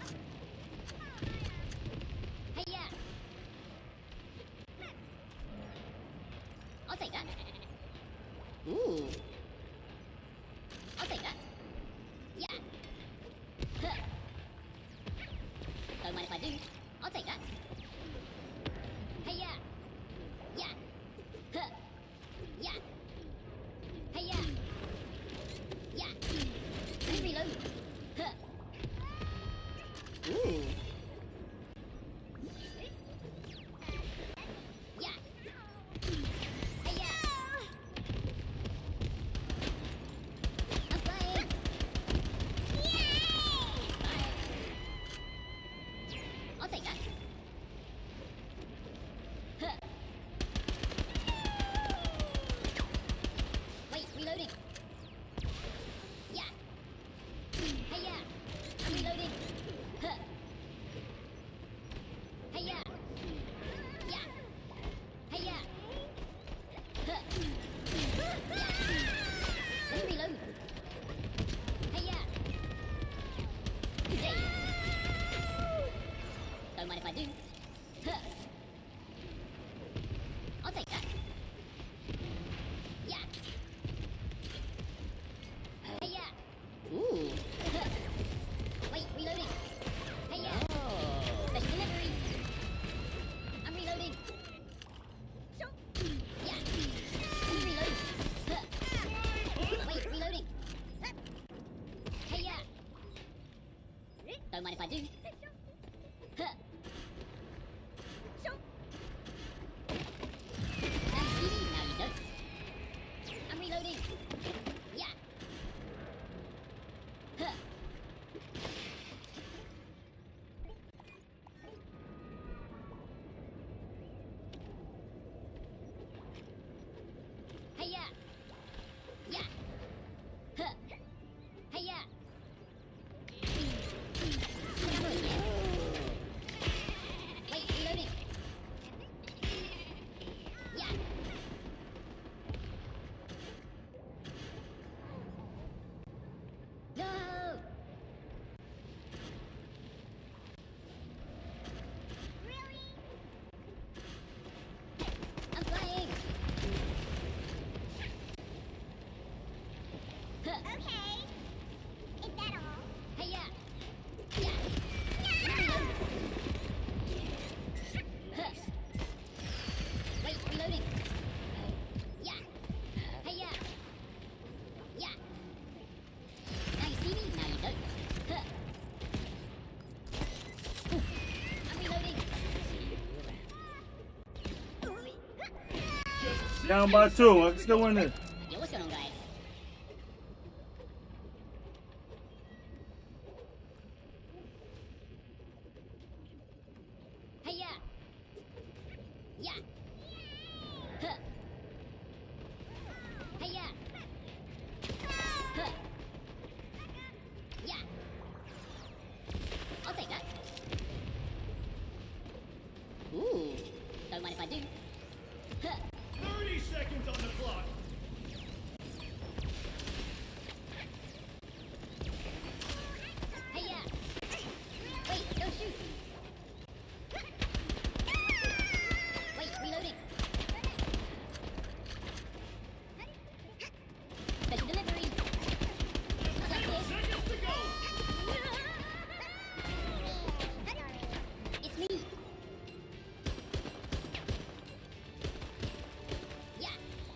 Hey, yeah. I'll take that. Ooh. I'll take that. Yeah. Huh. Don't mind if I do. I'll take that. Hey, yeah. Yeah. Huh. Yeah. Hey, yeah. Yeah. Let me reload. Huh. Ooh. Yeah. Hey, yeah. I'm flying. I'll take that. Huh. Wait, reloading. Yeah. Hey, yeah. I'm reloading. Huh. Hey, yeah. Yeah. Hey, yeah. Huh. Yeah. Let me reload. Hey, yeah. Hey. Don't mind if I do. Huh. I'll take that. Yeah. Hey, yeah. Ooh. Huh. Wait, reloading. Hey, yeah. Special delivery. I'm reloading. Yeah. Let me reload. Huh. Wait, reloading. Hey, yeah. Don't mind if I do. Huh. Now you see me, now you don't. I'm reloading. Yeah. Huh. Hey, yeah. Yeah. Huh. Hey, yeah. Ammo again. Wait, reloading. Yeah. No. I'm flying. Huh. Okay. Is that all? Hey, yeah. Yeah. Reload. Huh. Wait, reloading. Yeah. Hey, yeah. Yeah. Now you see me, now you don't. Huh. I'm reloading. Down by two. I can still win this. Yo, what's going on, guys? Hey, yeah. Yeah. Huh. Hey, yeah. Huh. Yeah. I'll take that. Ooh. Don't mind if I do. Huh. thirty seconds on the clock. Hey, yeah. Wait, don't shoot. Wait, reloading. Special delivery. I got this. Seconds to go. It's me. Yeah.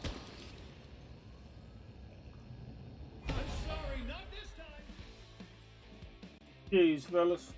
I'm sorry, not this time. Jeez, fellas.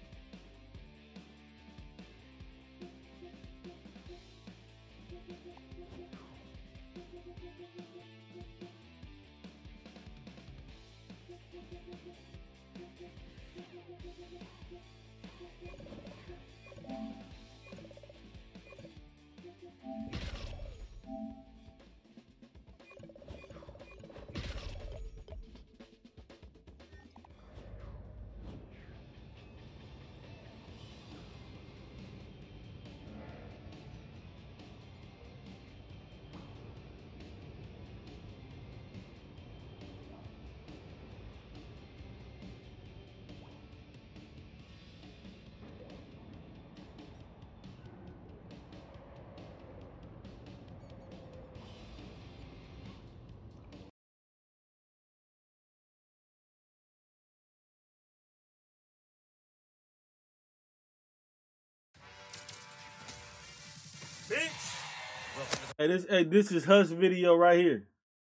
Hey, this hey, this is Huss video right here.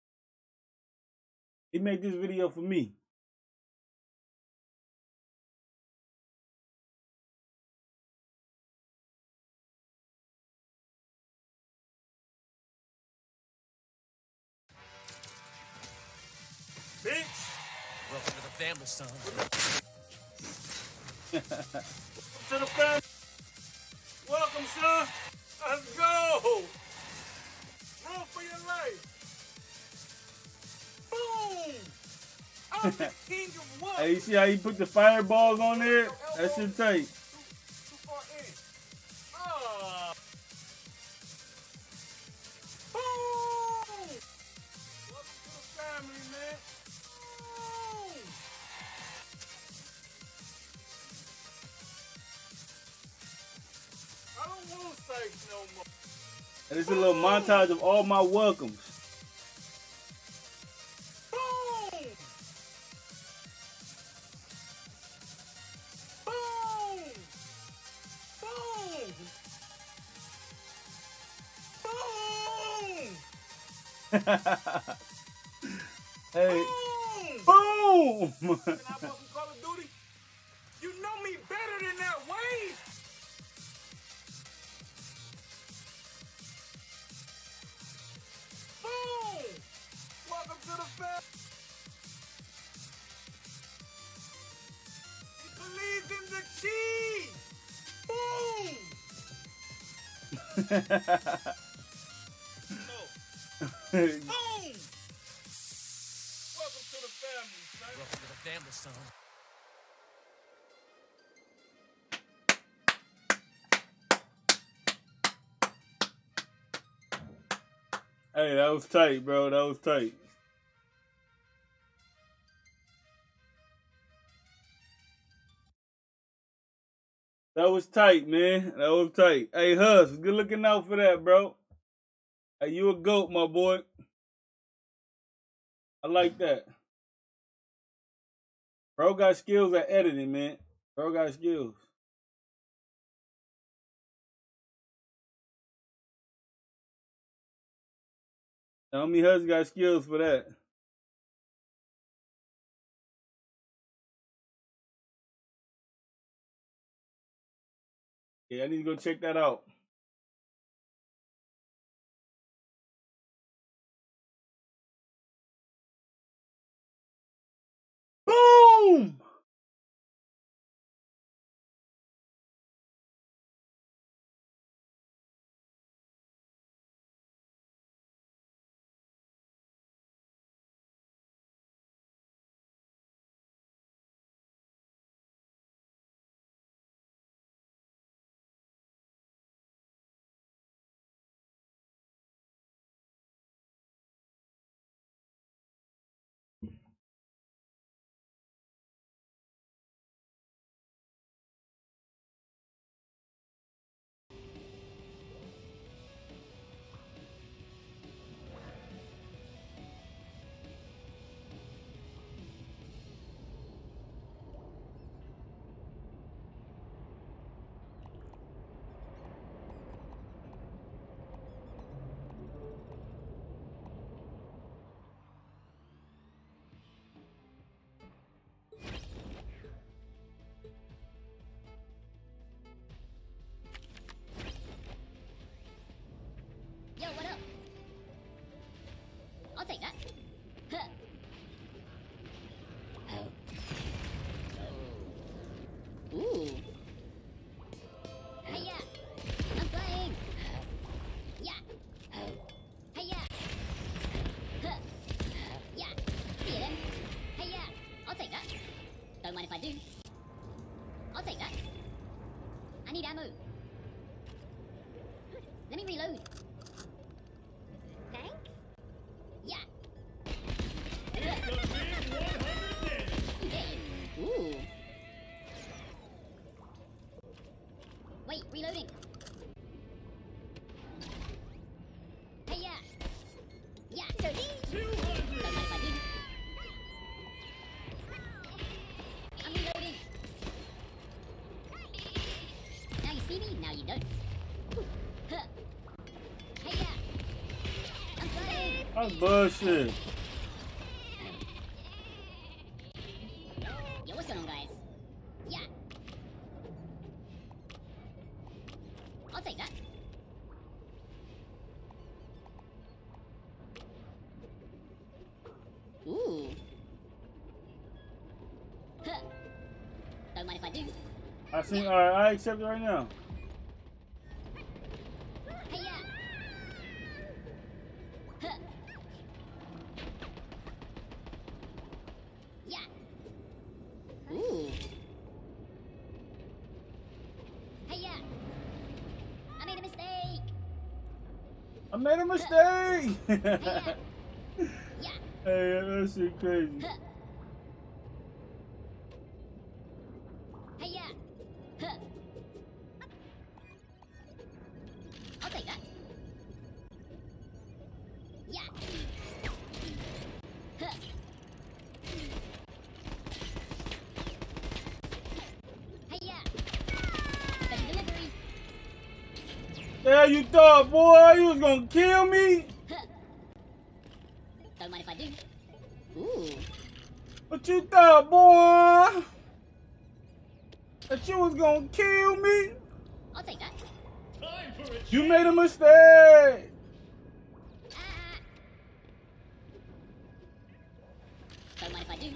He made this video for me. Bitch! Welcome to the family, son. To the family. Welcome, son. Let's go. Run for your life! Boom! I'm the king of what? Hey, you see how he put the fireballs on there? That shit tight. Too, too far in. Ah! Boom! Welcome to the family, man. Boom! I don't want sights no more. And this is a little montage of all my welcomes. Boom! Boom! Boom! Boom! Hey, Boom! boom! Can I play some Call of Duty? You know me better than that, Wade! Boom! Welcome to the family. He believes in the cheese! Boom! Boom! Welcome to the family, son. Welcome to the family, son. Hey, that was tight, bro. That was tight. That was tight, man. That was tight. Hey, Huss, good looking out for that, bro. Hey, you a goat, my boy. I like that. Bro got skills at editing, man. Bro got skills. Tell me Huss got skills for that. Yeah, I need to go check that out. Boom! Yo, what up? I'll take that. Huh. Oh. Ooh. Hey, yeah. I'm flying. Yeah. Hey, yeah. Huh. Yeah. See you then. Hey, yeah. I'll take that. Don't mind if I do. I'll take that. I need ammo. Let me reload. Thanks. Yeah. That's bullshit. Yo, what's going on, guys? Yeah. I'll take that. Ooh. Huh. Don't mind if I do. I think, alright, I accept it right now. Hey, yeah. Huh. Yeah. Ooh. Hey, yeah. I made a mistake. I made a mistake! Hey, yeah. Yeah. Hey, that shit crazy. Huh. Hey, yeah. Huh. I'll take that. Yeah. Huh. Hey, yeah. Special delivery. Yeah, you thought, boy, you was gonna kill me? Huh. Don't mind if I do. Ooh. What you thought, boy? That you was gonna kill me? I'll take that. You made a mistake. Ah. Don't mind if I do.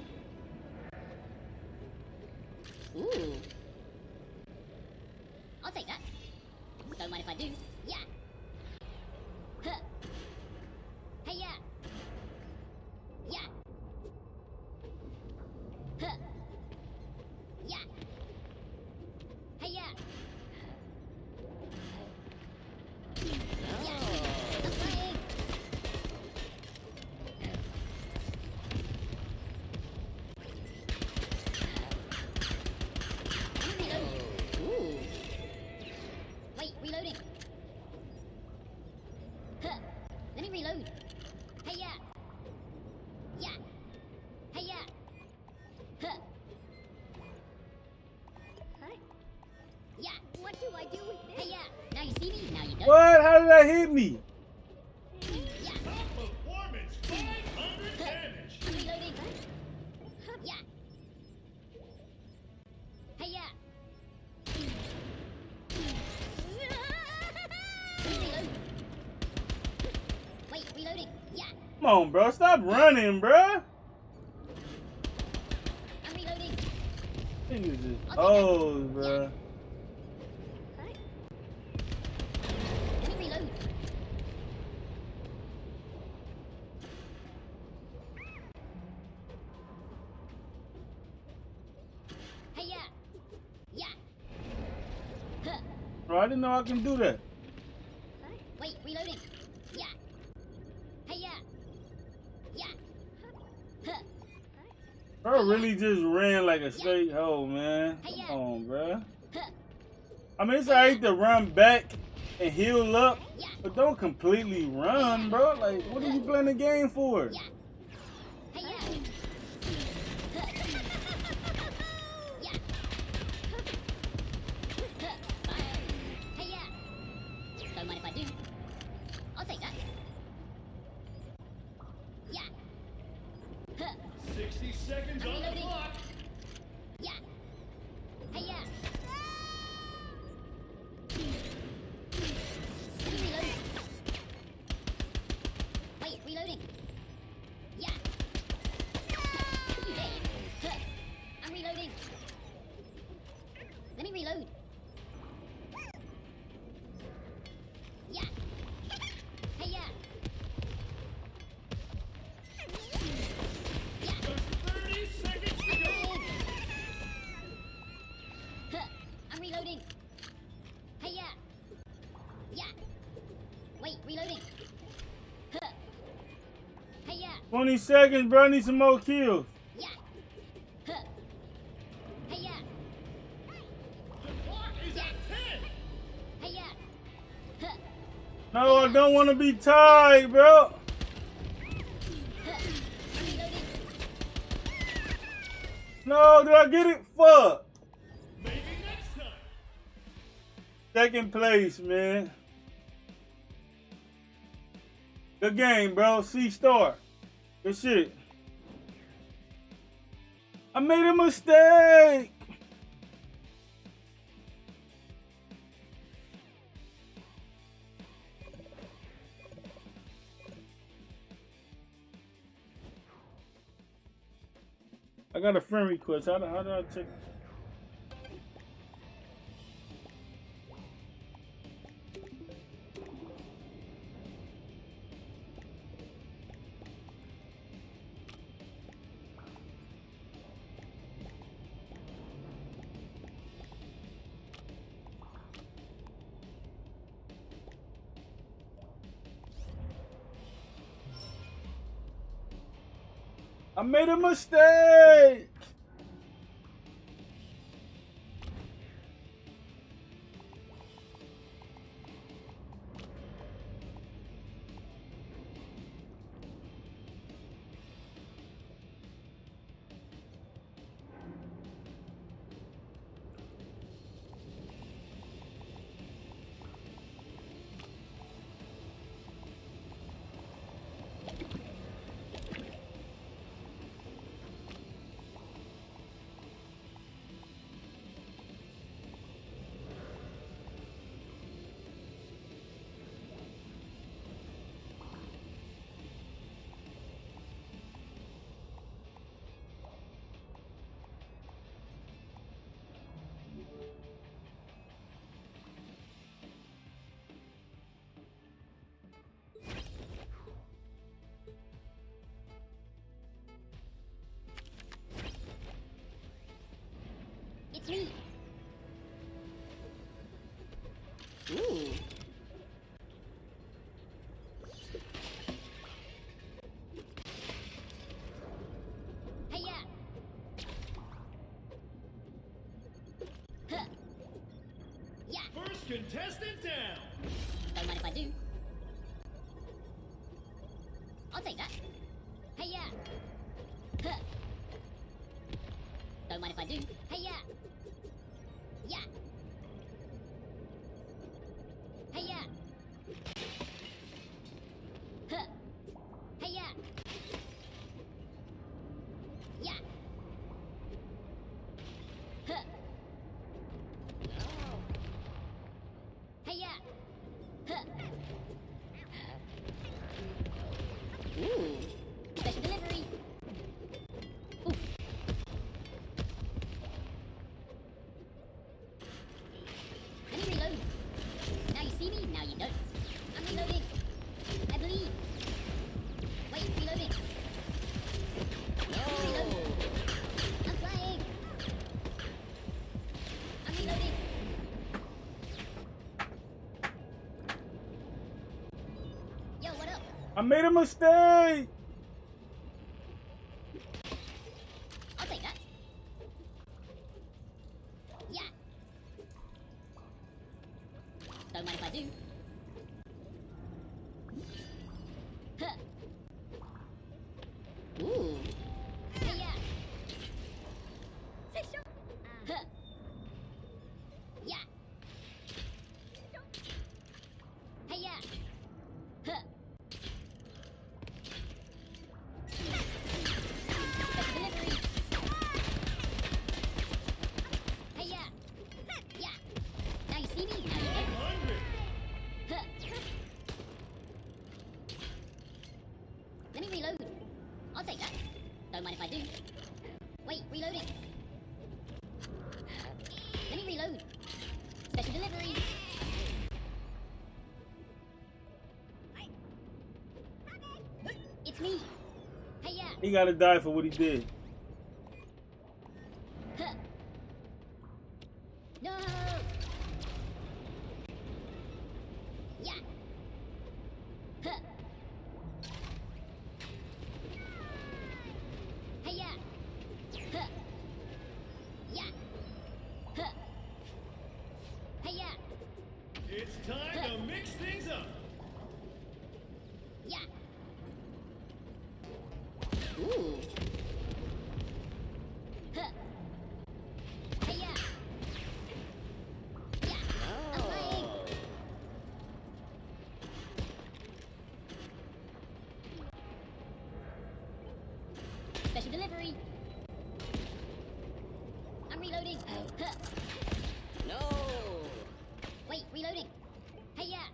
Ooh. I'll take that. Don't mind if I do. Yeah. Huh. Hey, yeah. Yeah. Huh. Yeah. Hey, yeah. Yeah. I'm flying. Reload. Ooh. Wait, reloading. Huh. Let me reload. Hey, yeah. Yeah. Hey, yeah. Huh. Huh? Yeah. What do I do with this? Hey, yeah. Now you see me, now you don't. What? How did that hit me? Yeah. Performance five hundred damage. I'm reloading. Yeah. Hey, yeah. Let me reload. Wait, reloading. Yeah. Come on, bro. Stop running, bro. I'm reloading. Niggas just I'll take old, bro. Huh? Let me reload. Hey, yeah. Yeah. Huh. Bro, I didn't know I can do that. Wait, reloading. Yeah. Hey, yeah. Yeah. Huh. Bro really just ran like a straight hoe, man. Come on, bro. Huh. I mean, it's alright to run back and heal up, Yeah. but don't completely run, bro. Like, what are you playing the game for? Yeah. Hey, yeah. Huh. Yeah. Huh. Bye. Hey, yeah. Don't mind if I do. I'll take that. Yeah. Huh. sixty seconds I'm on the reloading. clock. Yeah. Hey, yeah. Let me reload. Wait, reloading. Yeah. You dead. Huh. I'm reloading. Let me reload. Yeah. Hey, yeah. Yeah. thirty seconds to go. Huh. I'm reloading. Hey, yeah. Yeah. Wait, reloading. Huh. Hey, yeah. twenty seconds, bro. I need some more kills. Yeah. Huh. Hey, yeah. The clock is at ten. Hey, yeah. Huh. No, I don't want to be tied, bro. Huh. I'm reloading. No, did I get it? Fuck. Maybe next time. Second place, man. Good game, bro. C star. Good shit. I made a mistake. I got a friend request. How do, how do I check? I made a mistake. It's me. Ooh. Hey-ya. Huh. Yeah. First contestant down. Don't mind if I do. I'll take that. Hey-ya. Huh. Don't mind if I do. Hey-ya. Yeah. Hey-ya. Huh. Hey-ya. Yeah. Huh. Hey-ya. Huh. Ooh. Special delivery. Oof. Let me reload. Now you see me, now you don't. I'm reloading. I believe. Wait, reloading. No. Reload. I'm flying. I'm reloading. Yo, what up? I made a mistake. I'll take that. Yeah. Don't mind if I do. Huh. Ooh. Hey, yeah. Huh. Yeah. Hey, yeah. Huh. Special delivery. Hey, yeah. Yeah. Now you see me, now you don't. one hundred. Huh. Let me reload. I'll take that. Don't mind if I do. Wait, reloading. Let me reload. Special delivery. It's me. Hey, yeah. He gotta die for what he did. Huh. No. Yeah. Huh. Hey, yeah. Huh. Yeah. Huh. Hey, yeah. It's time to mix things up. Yeah. Ooh. Huh. Hey, yeah. Yeah. I'm flying. delivery. I'm reloading. Huh. No. Wait, reloading. Hey, yeah.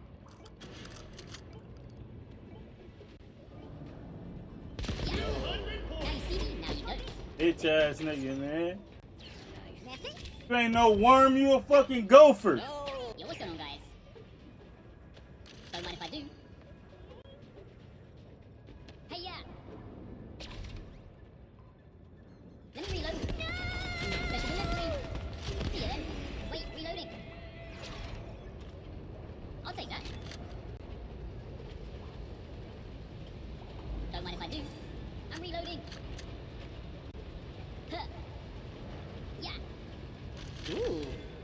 Yeah. Now you see me, now you don't. Bitch ass nigga, man. That's it. You ain't no worm, you a fucking gopher. No. Yo, what's going on, guys? Don't mind if I do. Hey, yeah. Let me reload. Special delivery. See you then. Wait, reloading. I'll take that. Don't mind if I do. I'm reloading. Huh. Yeah. Ooh.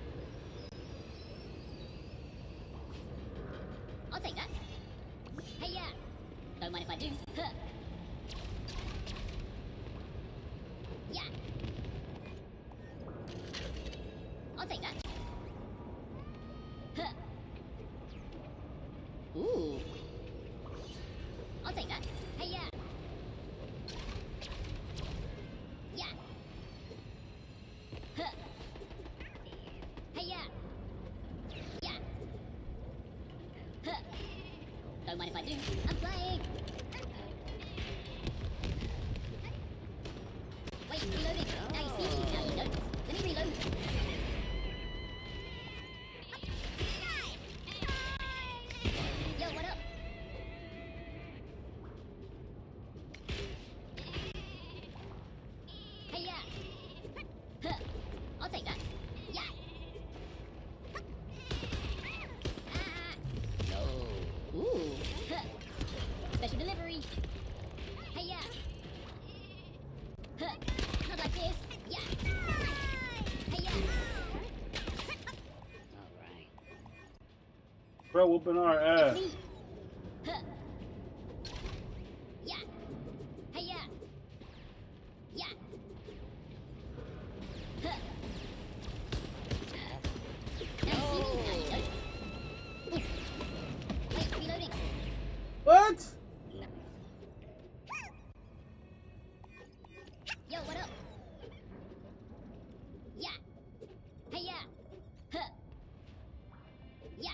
I'll take that. Hey, yeah. Don't mind if I do. Huh. Yeah. I'll take that. Huh. Ooh. I'll take that. Hey, yeah. Yeah. Huh. Hey, yeah. Yeah. Huh. Don't mind if I do. I'm flying. Wait, reloading. Now you see me, now you don't. Let me reload. Yo, what up? Hey, yeah. Huh. I'll take that. Yeah. Ah. No. Ooh. Huh. Special delivery. Hey, yeah. Huh. Not like this. Yeah. Hey, yeah. Alright. Bro, whooping our ass. Me. Huh. Yeah. Hey, yeah. Yeah. Huh. Now you see me, now you don't. Oof. Wait, reloading. What? Yo, what up? Yeah. Hey, yeah. Huh. Yeah.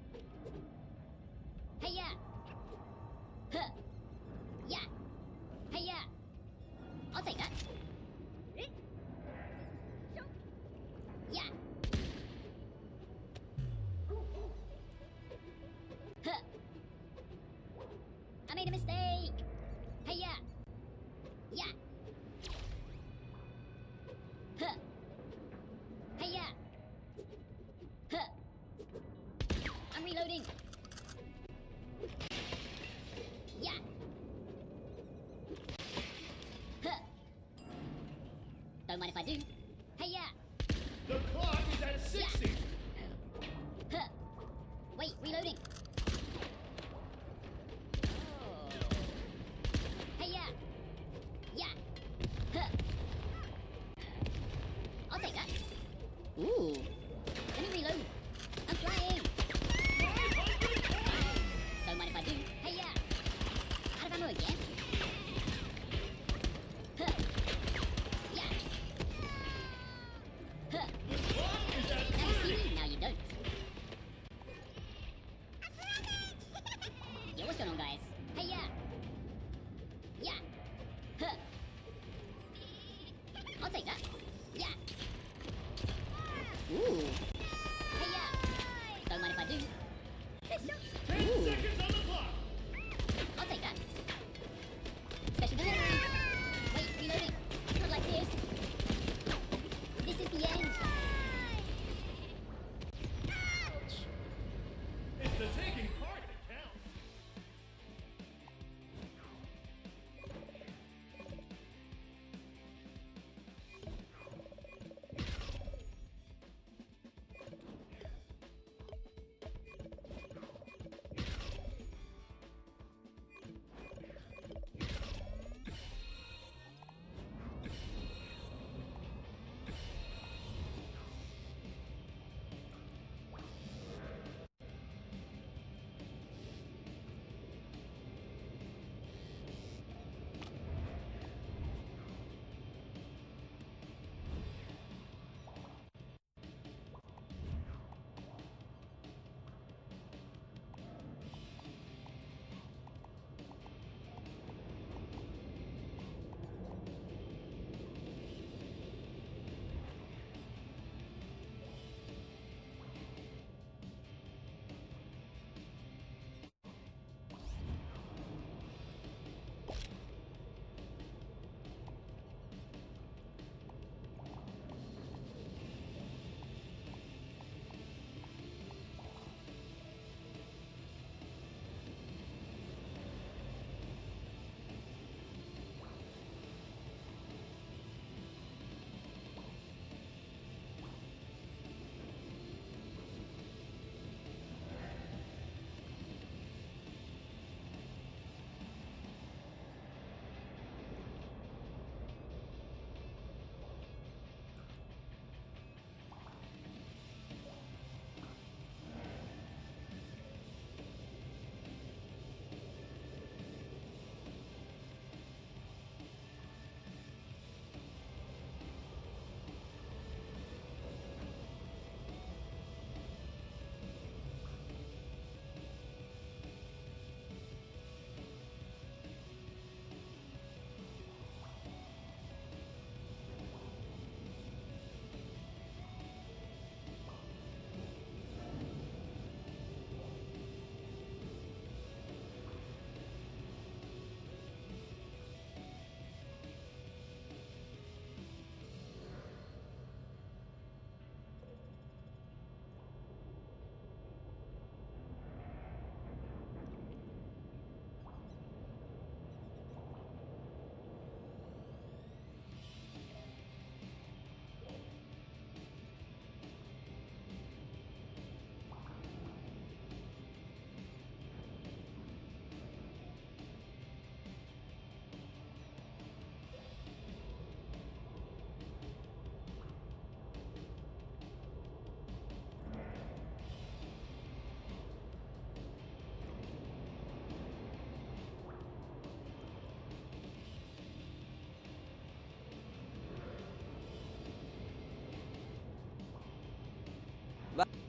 Hey, yeah. Huh. Yeah. Hey, yeah. I'll take that. Yeah. Huh. I made a mistake. Hey, yeah. Yeah. Huh. Hey, yeah. Huh. I'm reloading. Yeah. Huh. Don't mind if I do. Hey, yeah. The clock is at sixty. Huh. Wait, reloading. Hey, yeah. Yeah. Huh. I'll take that. Ooh. Let me reload. I'm flying. Don't mind if I do. Hey, yeah. Out of ammo again. Huh. Yeah.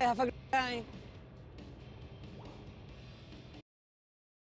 Have a good time.